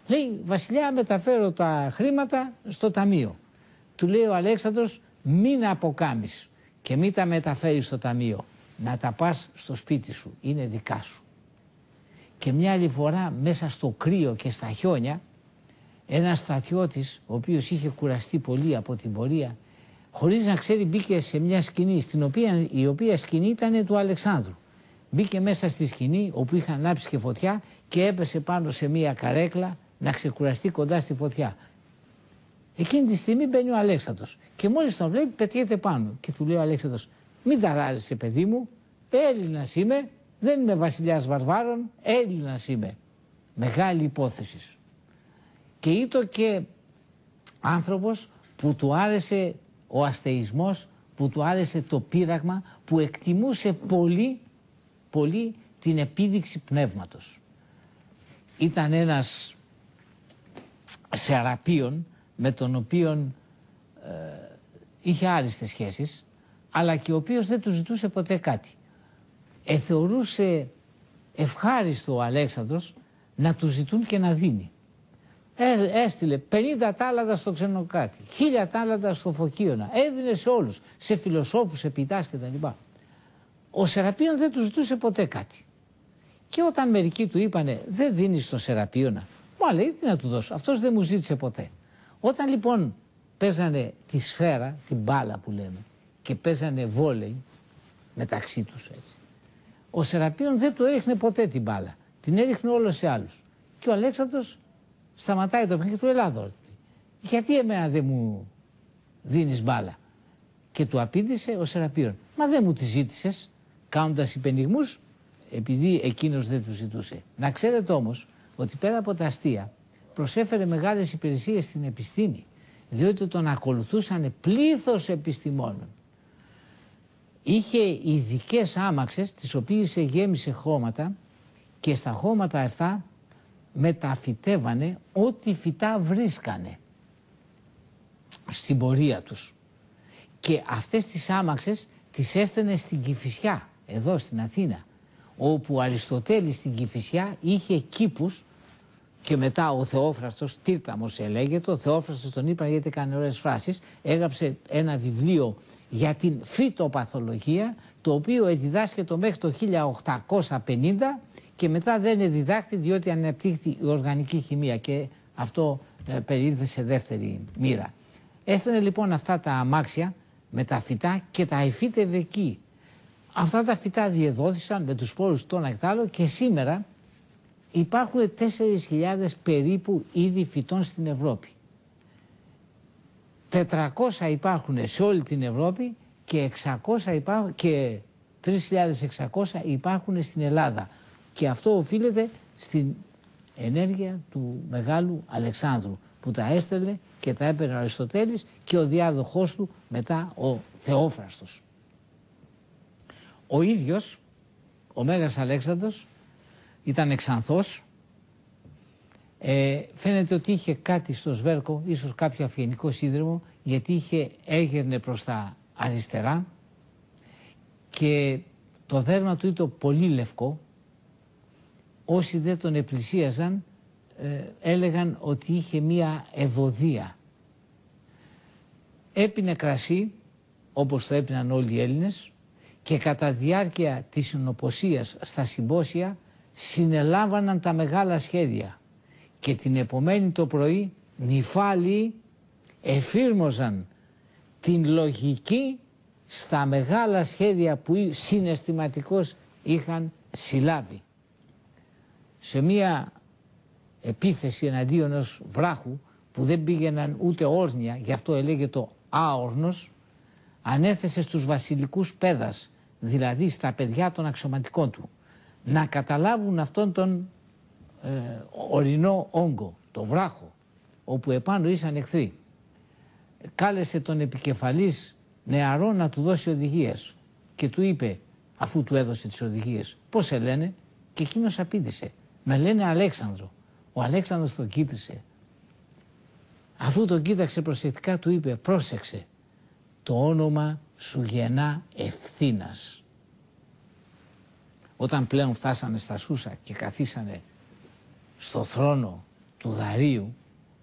Speaker 1: Λέει, βασιλιά, μεταφέρω τα χρήματα στο ταμείο. Του λέει ο Αλέξανδρος, μην αποκάμεις και μην τα μεταφέρεις στο ταμείο. Να τα πας στο σπίτι σου, είναι δικά σου. Και μια άλλη φορά μέσα στο κρύο και στα χιόνια, ένας στρατιώτης, ο οποίος είχε κουραστεί πολύ από την πορεία, χωρίς να ξέρει μπήκε σε μια σκηνή, η οποία σκηνή ήταν του Αλεξάνδρου. Μπήκε μέσα στη σκηνή όπου είχαν ανάψει και φωτιά και έπεσε πάνω σε μια καρέκλα να ξεκουραστεί κοντά στη φωτιά. Εκείνη τη στιγμή μπαίνει ο Αλέξανδρος και μόλις τον βλέπει πετιέται πάνω και του λέει ο Αλέξανδρος, μην ταράζεσαι παιδί μου, Έλληνας είμαι, δεν είμαι βασιλιάς βαρβάρων, Έλληνας είμαι. Μεγάλη υπόθεση. Και ήταν και άνθρωπος που του άρεσε ο αστεϊσμός, που του άρεσε το πείραγμα, που εκτιμούσε πολύ, πολύ την επίδειξη πνεύματος. Ήταν ένας Σεραπείων με τον οποίον είχε άριστες σχέσεις, αλλά και ο οποίος δεν του ζητούσε ποτέ κάτι. Θεωρούσε ευχάριστο ο Αλέξανδρος να του ζητούν και να δίνει. Έστειλε 50 τάλαντα στο Ξενοκράτη, 1000 τάλαντα στο Φωκίωνα, έδινε σε όλους, σε φιλοσόφους, σε ποιητάς κτλ. Ο Σεραπείων δεν του ζητούσε ποτέ κάτι. Και όταν μερικοί του είπανε δεν δίνεις στον Σεραπείωνα, μα λέει τι να του δώσω, αυτός δεν μου ζήτησε ποτέ. Όταν λοιπόν παίζανε τη σφαίρα, την μπάλα που λέμε, και παίζανε βόλεϊ μεταξύ τους έτσι, ο Σεραπείων δεν του έριχνε ποτέ την μπάλα, την έριχνε όλο σε άλλους. Και ο Αλέξανδρος σταματάει το παιχνίδι του, Ελλάδο. Γιατί εμένα δεν μου δίνεις μπάλα? Και του απήντησε ο Σεραπείων, μα δεν μου τη ζήτησες, κάνοντας υπενιγμούς, επειδή εκείνος δεν του ζητούσε. Να ξέρετε όμως ότι πέρα από τα αστεία προσέφερε μεγάλες υπηρεσίες στην επιστήμη, διότι τον ακολουθούσαν πλήθος επιστημόνων. Είχε ειδικές άμαξες, τις οποίες γέμισε χώματα και στα χώματα αυτά μεταφυτεύανε ό,τι φυτά βρίσκανε στην πορεία τους. Και αυτές τις άμαξες τις έστενε στην Κηφισιά, εδώ στην Αθήνα, όπου ο Αριστοτέλης στην Κηφισιά είχε κήπους και μετά ο Θεόφραστος, Τύρταμος έλεγεται, ο Θεόφραστος τον είπαν γιατί έκανε ωραίες φράσεις, έγραψε ένα βιβλίο για την φυτοπαθολογία, το οποίο εδιδάσκεται μέχρι το 1850 και μετά δεν εδιδάχθη διότι αναπτύχθη η οργανική χημεία και αυτό περιήλθε σε δεύτερη μοίρα. Έστελνε λοιπόν αυτά τα αμάξια με τα φυτά και τα εφύτευε εκεί. Αυτά τα φυτά διεδόθησαν με τους σπόρους των εκτάλων και σήμερα υπάρχουν 4.000 περίπου είδη φυτών στην Ευρώπη. 400 υπάρχουν σε όλη την Ευρώπη και 3.600 υπάρχουν στην Ελλάδα. Και αυτό οφείλεται στην ενέργεια του μεγάλου Αλεξάνδρου που τα έστελνε και τα έπαιρνε ο Αριστοτέλης και ο διάδοχός του μετά ο Θεόφραστος. Ο ίδιος, ο Μέγας Αλέξανδρος, ήταν εξανθός, φαίνεται ότι είχε κάτι στο σβέρκο, ίσως κάποιο αυγενικό σύνδρομο, γιατί έγερνε προς τα αριστερά και το δέρμα του ήταν πολύ λευκό. Όσοι δεν τον επλησίαζαν έλεγαν ότι είχε μία ευωδία. Έπινε κρασί, όπως το έπιναν όλοι οι Έλληνες, και κατά διάρκεια της συνοποσίας στα συμπόσια συνελάμβαναν τα μεγάλα σχέδια και την επομένη το πρωί νυφάλιοι εφήρμοζαν την λογική στα μεγάλα σχέδια που συναισθηματικώς είχαν συλλάβει. Σε μία επίθεση εναντίον ενός βράχου που δεν πήγαιναν ούτε όρνια, γι' αυτό έλεγε το άορνος, ανέθεσε στους βασιλικούς πέδας, δηλαδή στα παιδιά των αξιωματικών του, να καταλάβουν αυτόν τον ορεινό όγκο, το βράχο, όπου επάνω ήσαν εχθροί. Κάλεσε τον επικεφαλής νεαρό να του δώσει οδηγίες και του είπε, αφού του έδωσε τις οδηγίες, πώς σε λένε? Και εκείνος απήντησε, με λένε Αλέξανδρο. Ο Αλέξανδρος τον κοίτησε. Αφού τον κοίταξε προσεκτικά του είπε, πρόσεξε, το όνομα σου γεννά ευθύνας. Όταν πλέον φτάσανε στα Σούσα και καθίσανε στο θρόνο του Δαρίου,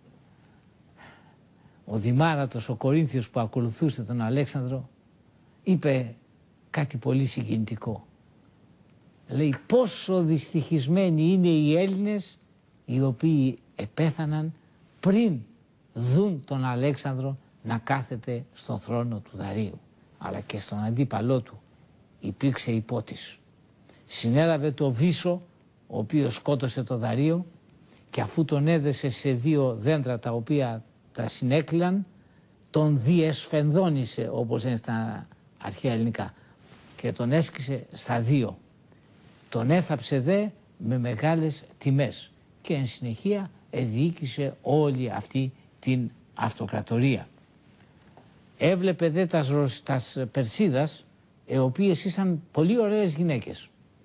Speaker 1: ο Δημάρατος, ο Κορίνθιος που ακολουθούσε τον Αλέξανδρο, είπε κάτι πολύ συγκινητικό. Λέει πόσο δυστυχισμένοι είναι οι Έλληνες οι οποίοι επέθαναν πριν δουν τον Αλέξανδρο να κάθεται στον θρόνο του Δαρίου. Αλλά και στον αντίπαλό του υπήρξε υπότης. Συνέλαβε το Βίσο, ο οποίος σκότωσε το Δαρίο, και αφού τον έδεσε σε 2 δέντρα τα οποία τα συνέκλειναν, τον διεσφενδόνησε, όπως είναι στα αρχαία ελληνικά, και τον έσκησε στα 2. Τον έθαψε δε με μεγάλες τιμές και εν συνεχεία διοίκησε όλη αυτή την αυτοκρατορία. Έβλεπε δε τας Περσίδας, οι οποίες ήσαν πολύ ωραίες γυναίκες,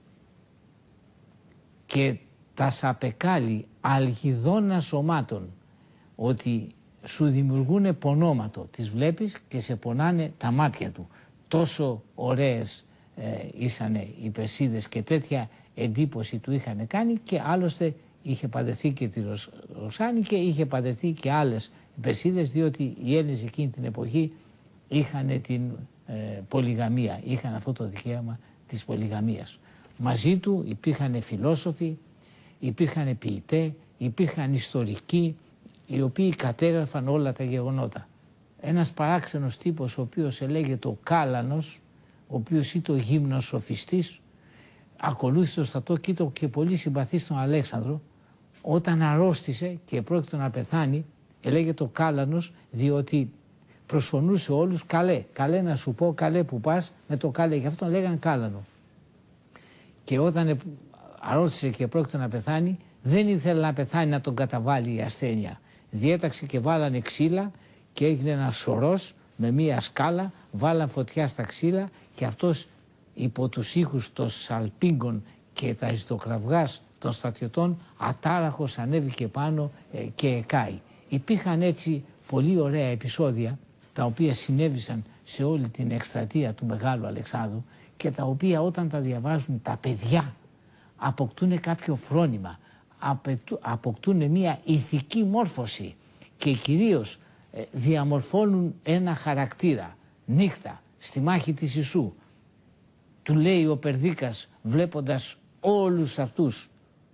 Speaker 1: και τας απεκάλει αλγιδόνα σωμάτων, ότι σου δημιουργούνε πονόματο, τις βλέπεις και σε πονάνε τα μάτια του. Τόσο ωραίες ήσανε οι Περσίδες και τέτοια εντύπωση του είχαν κάνει, και άλλωστε είχε παντρευτεί και τη Ροξάνη και είχε παντρευτεί και άλλες Περσίδες, διότι οι Έλληνες εκείνη την εποχή είχαν την πολυγαμία, είχαν αυτό το δικαίωμα της πολυγαμίας. Μαζί του υπήρχαν φιλόσοφοι, υπήρχαν ποιητές, υπήρχαν ιστορικοί, οι οποίοι κατέγραφαν όλα τα γεγονότα. Ένας παράξενος τύπος, ο οποίος ελέγεται ο Κάλανος, ο οποίος ήταν ο γύμνος σοφιστής, ακολούθησε το στρατό και ήταν και πολύ συμπαθής στον Αλέξανδρο. Όταν αρρώστησε και πρόκειται να πεθάνει, ελέγεται ο Κάλανος, διότι προσφωνούσε όλους καλέ. Καλέ να σου πω, καλέ που πας, με το καλέ. Γι' αυτό τον λέγαν Κάλανο. Και όταν αρρώστησε και πρόκειται να πεθάνει, δεν ήθελε να πεθάνει να τον καταβάλει η ασθένεια. Διέταξε και βάλανε ξύλα και έγινε ένας σωρός με μία σκάλα, βάλαν φωτιά στα ξύλα και αυτός υπό τους ήχους των σαλπίγκων και τα ιστοκραυγάς των στρατιωτών ατάραχος ανέβηκε πάνω και εκάει. Υπήρχαν έτσι πολύ ωραία επεισόδια τα οποία συνέβησαν σε όλη την εκστρατεία του Μεγάλου Αλεξάνδρου και τα οποία όταν τα διαβάζουν τα παιδιά αποκτούν κάποιο φρόνημα, αποκτούν μια ηθική μόρφωση και κυρίως διαμορφώνουν ένα χαρακτήρα. Νύχτα στη μάχη της Ισού του λέει ο Περδίκας βλέποντας όλους αυτούς,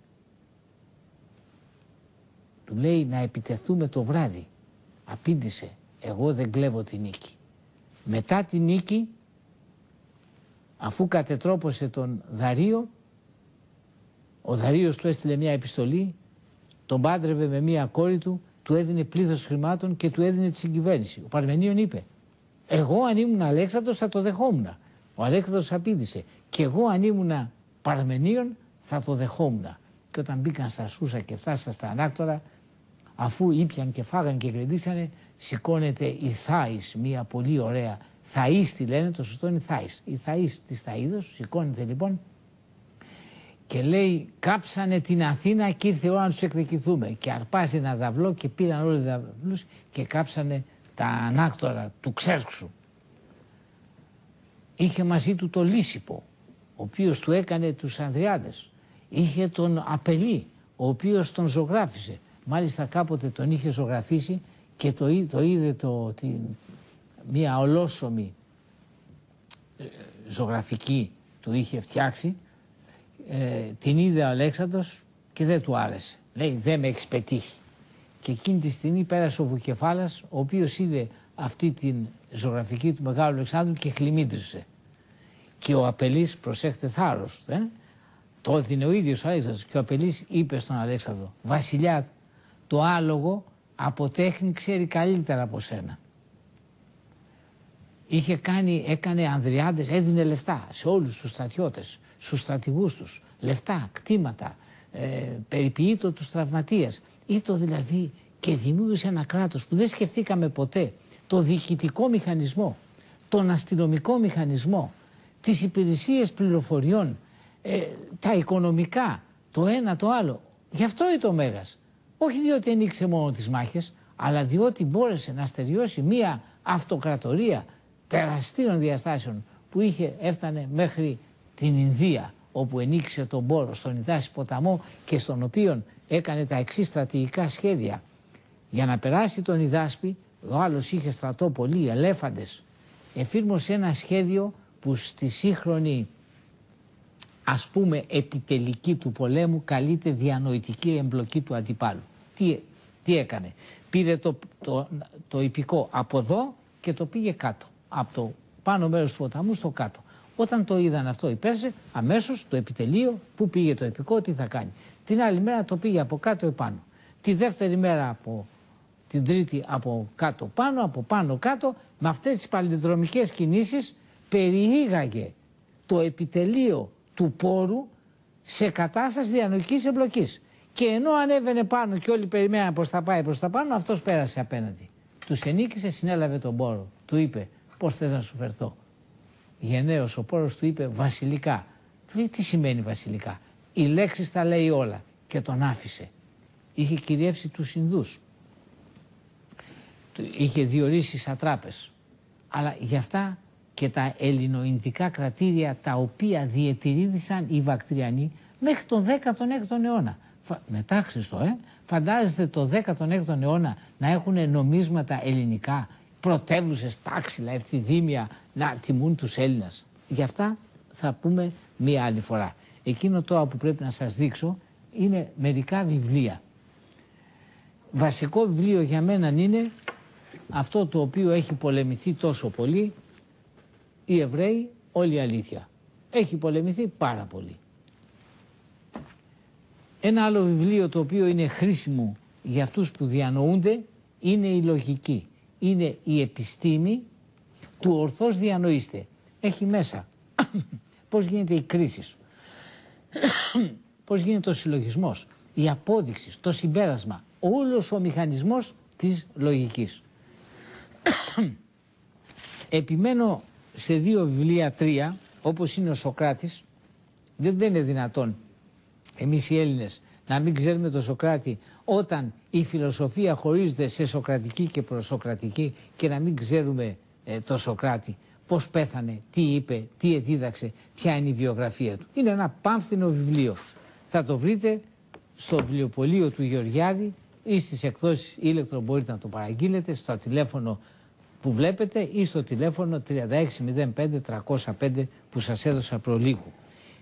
Speaker 1: του λέει να επιτεθούμε το βράδυ. Απήντησε, εγώ δεν κλέβω τη νίκη. Μετά τη νίκη, αφού κατετρόπωσε τον Δαρίο, ο Δαρίος του έστειλε μια επιστολή, τον πάντρευε με μια κόρη του, του έδινε πλήθος χρημάτων και του έδινε τη συγκυβέρνηση. Ο Παρμενίων είπε, εγώ αν ήμουν Αλέξανδρος θα το δεχόμουν. Ο Αλέξανδρος απήντησε, και εγώ αν ήμουν Παρμενίων θα το δεχόμουν. Και όταν μπήκαν στα Σούσα και φτάσαν στα Ανάκτορα, αφού ήπιαν και φάγαν και γλεντήσανε, σηκώνεται η Θάης, μια πολύ ωραία Θαΐς τη λένε, το σωστό είναι Θάης. Η Θαΐς της Θαΐδος σηκώνεται λοιπόν και λέει κάψανε την Αθήνα και ήρθε η ώρα να τους εκδικηθούμε. Και αρπάζει ένα δαυλό και πήραν όλοι οι δαυλούς και κάψανε τα Ανάκτορα του Ξέρξου. Είχε μαζί του το Λύσιππο, ο οποίος του έκανε τους Ανδριάδες. Είχε τον Απελή, ο οποίος τον ζωγράφισε. Μάλιστα κάποτε τον είχε ζωγραφίσει και το είδε μια ολόσωμη ζωγραφική του είχε φτιάξει. Την είδε ο Αλέξανδρος και δεν του άρεσε. Λέει δεν με έχεις πετύχει. Και εκείνη τη στιγμή πέρασε ο Βουκεφάλας, ο οποίος είδε αυτή την ζωγραφική του Μεγάλου Αλεξάνδρου και χλιμίντρισε. Και ο Απελής, προσέχτε θάρρος, το έδινε ο ίδιος ο Αλέξανδρος, και ο Απελής είπε στον Αλέξανδρο, βασιλιά, το άλογο από τέχνη ξέρει καλύτερα από σένα. Έκανε ανδριάδες, έδινε λεφτά σε όλους τους στρατιώτες, στους στρατηγούς τους, λεφτά, κτήματα, περιποιείτο τους τραυματίες. Ήτο δηλαδή και δημιούργησε ένα κράτος που δεν σκεφτήκαμε ποτέ, το διοικητικό μηχανισμό, τον αστυνομικό μηχανισμό, τις υπηρεσίες πληροφοριών, τα οικονομικά, το ένα το άλλο. Γι' αυτό είναι το Μέγας. Όχι διότι ανοίξε μόνο τις μάχες, αλλά διότι μπόρεσε να στεριώσει μία αυτοκρατορία τεραστίων διαστάσεων που έφτανε μέχρι την Ινδία, όπου ενίκησε τον Πόρο στον Ιδάση ποταμό και στον οποίο έκανε τα εξής στρατηγικά σχέδια. Για να περάσει τον Ιδάσπη, ο άλλος είχε στρατό πολλοί, ελέφαντες. Εφήρμοσε ένα σχέδιο που στη σύγχρονη, ας πούμε, επιτελική του πολέμου καλείται διανοητική εμπλοκή του αντιπάλου. Τι έκανε? Πήρε το ιππικό από εδώ και το πήγε κάτω, από το πάνω μέρος του ποταμού στο κάτω. Όταν το είδαν αυτό οι Πέρσες, αμέσως το επιτελείο που πήγε το ιππικό, τι θα κάνει? Την άλλη μέρα το πήγε από κάτω επάνω. Τη δεύτερη μέρα την τρίτη από κάτω πάνω, από πάνω κάτω. Με αυτές τις παλινδρομικές κινήσεις περιήγαγε το επιτελείο του Πόρου σε κατάσταση διανοητικής εμπλοκής. Και ενώ ανέβαινε πάνω και όλοι περιμέναν πως θα πάει προς τα πάνω, αυτός πέρασε απέναντι. Τους ενίκησε, συνέλαβε τον Πόρο. Του είπε, πώς θες να σου φερθώ? Γενναίος ο Πόρος του είπε, βασιλικά. Του λέει, τι σημαίνει βασιλικά? Οι λέξεις τα λέει όλα. Και τον άφησε. Είχε κυριεύσει τους Ινδούς. Είχε διορίσει σατράπες. Αλλά γι' αυτά και τα ελληνοϊνδικά κρατήρια τα οποία διετηρήθησαν οι Βακτριανοί μέχρι τον 16ο αιώνα. Μετά Χριστό, φαντάζεστε το 16ο αιώνα να έχουν νομίσματα ελληνικά, πρωτεύουσες, τάξιλα, ευθυδήμια να τιμούν τους Έλληνας. Γι' αυτά θα πούμε μία άλλη φορά. Εκείνο τώρα που πρέπει να σας δείξω είναι μερικά βιβλία. Βασικό βιβλίο για μένα είναι αυτό το οποίο έχει πολεμηθεί τόσο πολύ, οι Εβραίοι, όλη η αλήθεια. Έχει πολεμηθεί πάρα πολύ. Ένα άλλο βιβλίο το οποίο είναι χρήσιμο για αυτούς που διανοούνται είναι η λογική. Είναι η επιστήμη του ορθώς διανοείστε. Έχει μέσα πώς γίνεται η κρίση, πώς γίνεται ο συλλογισμός, η απόδειξη, το συμπέρασμα, όλος ο μηχανισμός της λογικής. Επιμένω σε δύο βιβλία, τρία, όπως είναι ο Σωκράτης. Δεν είναι δυνατόν εμείς οι Έλληνες να μην ξέρουμε τον Σωκράτη όταν η φιλοσοφία χωρίζεται σε σωκρατική και προσωκρατική και να μην ξέρουμε τον Σωκράτη, πώς πέθανε, τι είπε, τι εδίδαξε, ποια είναι η βιογραφία του. Είναι ένα πάμφθινο βιβλίο. Θα το βρείτε στο βιβλιοπωλείο του Γεωργιάδη ή στις εκδόσεις Ήλεκτρο, μπορείτε να το παραγγείλετε στο τηλέφωνο που βλέπετε ή στο τηλέφωνο 3605-305 που σας έδωσα προλίγου.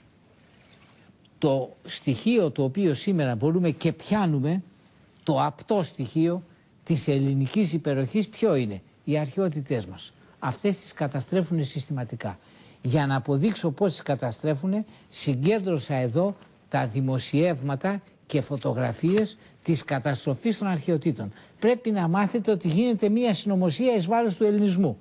Speaker 1: Το στοιχείο το οποίο σήμερα μπορούμε και πιάνουμε, το απτό στοιχείο της ελληνικής υπεροχής ποιο είναι? Οι αρχαιότητές μας. Αυτές τις καταστρέφουν συστηματικά. Για να αποδείξω πώς τις καταστρέφουν, συγκέντρωσα εδώ τα δημοσιεύματα και φωτογραφίες της καταστροφής των αρχαιοτήτων. Πρέπει να μάθετε ότι γίνεται μια συνωμοσία εις βάρος του ελληνισμού.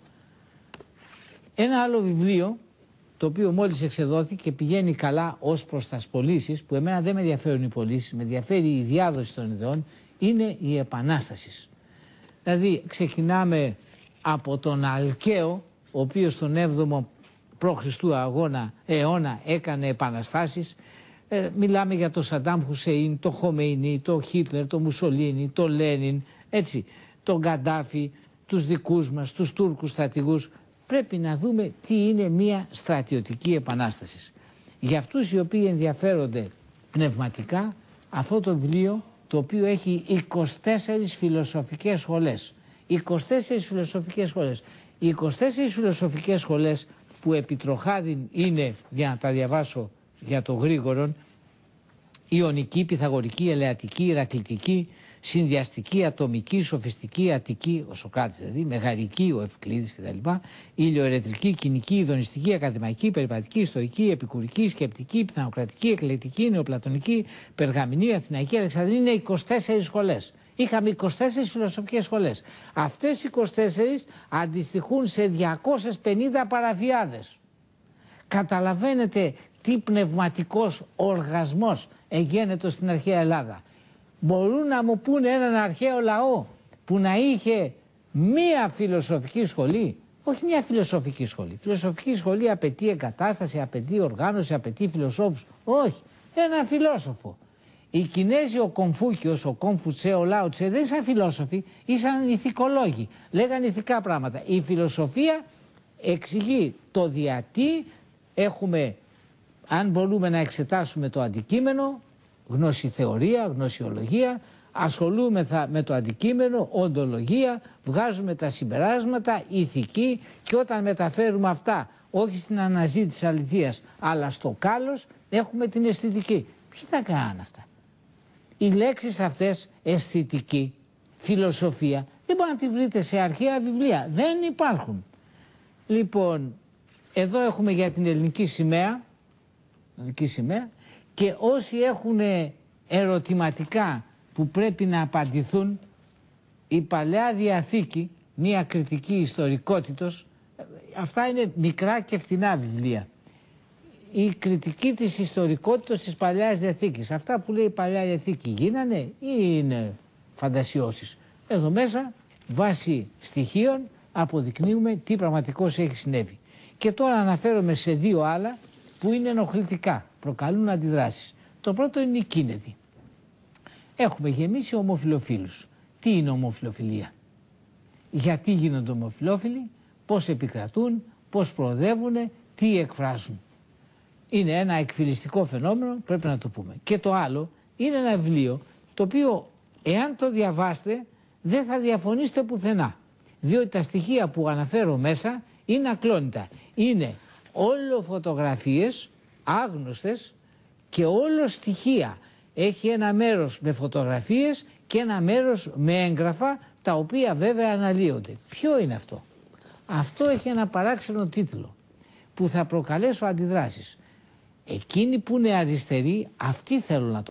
Speaker 1: Ένα άλλο βιβλίο, το οποίο μόλις εξεδόθηκε και πηγαίνει καλά ως προς τις πωλήσεις, που εμένα δεν με ενδιαφέρουν οι πωλήσεις, με ενδιαφέρει η διάδοση των ιδεών, είναι η Επανάσταση. Δηλαδή ξεκινάμε από τον Αλκαίο, ο οποίος στον 7ο π.Χ. αιώνα έκανε επαναστάσεις. Μιλάμε για τον Σαντάμ Χουσέιν, τον Χομεϊνί, τον Χίτλερ, τον Μουσολίνι, τον Λένιν, έτσι, τον Γκαντάφη, τους δικούς μας, τους Τούρκους στρατηγούς. Πρέπει να δούμε τι είναι μια στρατιωτική επανάσταση. Για αυτούς οι οποίοι ενδιαφέρονται πνευματικά, αυτό το βιβλίο, το οποίο έχει 24 φιλοσοφικές σχολές. 24 φιλοσοφικές σχολές. Οι 24 φιλοσοφικές σχολές που επιτροχάδιν είναι, για να τα διαβάσω για το γρήγορον, Ιωνική, Πυθαγορική, Ελεατική, Ηρακλητική, Συνδυαστική, Ατομική, Σοφιστική, Αττική, ο Σωκράτης δηλαδή, Μεγαρική, ο Ευκλήδης κτλ. Ηλιοαιρετρική, Κοινική, Ιδονιστική, Ακαδημαϊκή, Περιπατική, Στοική, Επικουρική, Σκεπτική, Πιθανοκρατική, Εκλεκτική, Νεοπλατωνική, Περγαμηνή, Αθηναϊκή, Αλεξανδρίνη. Είναι 24 σχολές. Είχαμε 24 φιλοσοφικές σχολές. Αυτές οι 24 αντιστοιχούν σε 250 παραφιάδες. Καταλαβαίνετε τι πνευματικός οργασμός εγένετο στην αρχαία Ελλάδα. Μπορούν να μου πούνε έναν αρχαίο λαό που να είχε μία φιλοσοφική σχολή? Όχι μία φιλοσοφική σχολή. Φιλοσοφική σχολή απαιτεί εγκατάσταση, απαιτεί οργάνωση, απαιτεί φιλοσόφους. Όχι, ένα φιλόσοφο. Οι Κινέζοι, ο Κομφούκιος, ο Κομφουτσέ, ο Λάο Τσε δεν ήσαν φιλόσοφοι, ήσαν ηθικολόγοι. Λέγαν ηθικά πράγματα. Η φιλοσοφία εξηγεί το γιατί έχουμε αν μπορούμε να εξετάσουμε το αντικείμενο, γνώση θεωρία, γνωσιολογία, ασχολούμεθα με το αντικείμενο, οντολογία, βγάζουμε τα συμπεράσματα, ηθική, και όταν μεταφέρουμε αυτά όχι στην αναζήτηση αληθείας αλλά στο κάλος, έχουμε την αισθητική. Ποιοι τα κάνουν αυτά? Οι λέξεις αυτές, αισθητική, φιλοσοφία, δεν μπορεί να τη βρείτε σε αρχαία βιβλία, δεν υπάρχουν. Λοιπόν, εδώ έχουμε για την ελληνική σημαία, και όσοι έχουν ερωτηματικά που πρέπει να απαντηθούν, η Παλαιά Διαθήκη, μία κριτική ιστορικότητος, αυτά είναι μικρά και φτηνά βιβλία. Η κριτική της ιστορικότητος της Παλαιάς Διαθήκης, αυτά που λέει η Παλαιά Διαθήκη γίνανε ή είναι φαντασιώσεις? Εδώ μέσα, βάσει στοιχείων, αποδεικνύουμε τι πραγματικώς έχει συνέβη. Και τώρα αναφέρομαι σε δύο άλλα που είναι ενοχλητικά, προκαλούν αντιδράσεις. Το πρώτο είναι η κίνεδη. Έχουμε γεμίσει ομοφυλοφίλους. Τι είναι ομοφυλοφιλία? Γιατί γίνονται ομοφυλόφιλοι? Πώς επικρατούν? Πώς προοδεύουν? Τι εκφράζουν? Είναι ένα εκφυλιστικό φαινόμενο, πρέπει να το πούμε. Και το άλλο είναι ένα βιβλίο το οποίο, εάν το διαβάσετε, δεν θα διαφωνήσετε πουθενά. Διότι τα στοιχεία που αναφέρω μέσα είναι ακλόνητα. Είναι όλο φωτογραφίες άγνωστες και όλο στοιχεία. Έχει ένα μέρος με φωτογραφίες και ένα μέρος με έγγραφα, τα οποία βέβαια αναλύονται. Ποιο είναι αυτό? Αυτό έχει ένα παράξενο τίτλο που θα προκαλέσω αντιδράσεις. Εκείνοι που είναι αριστεροί, αυτοί θέλουν να το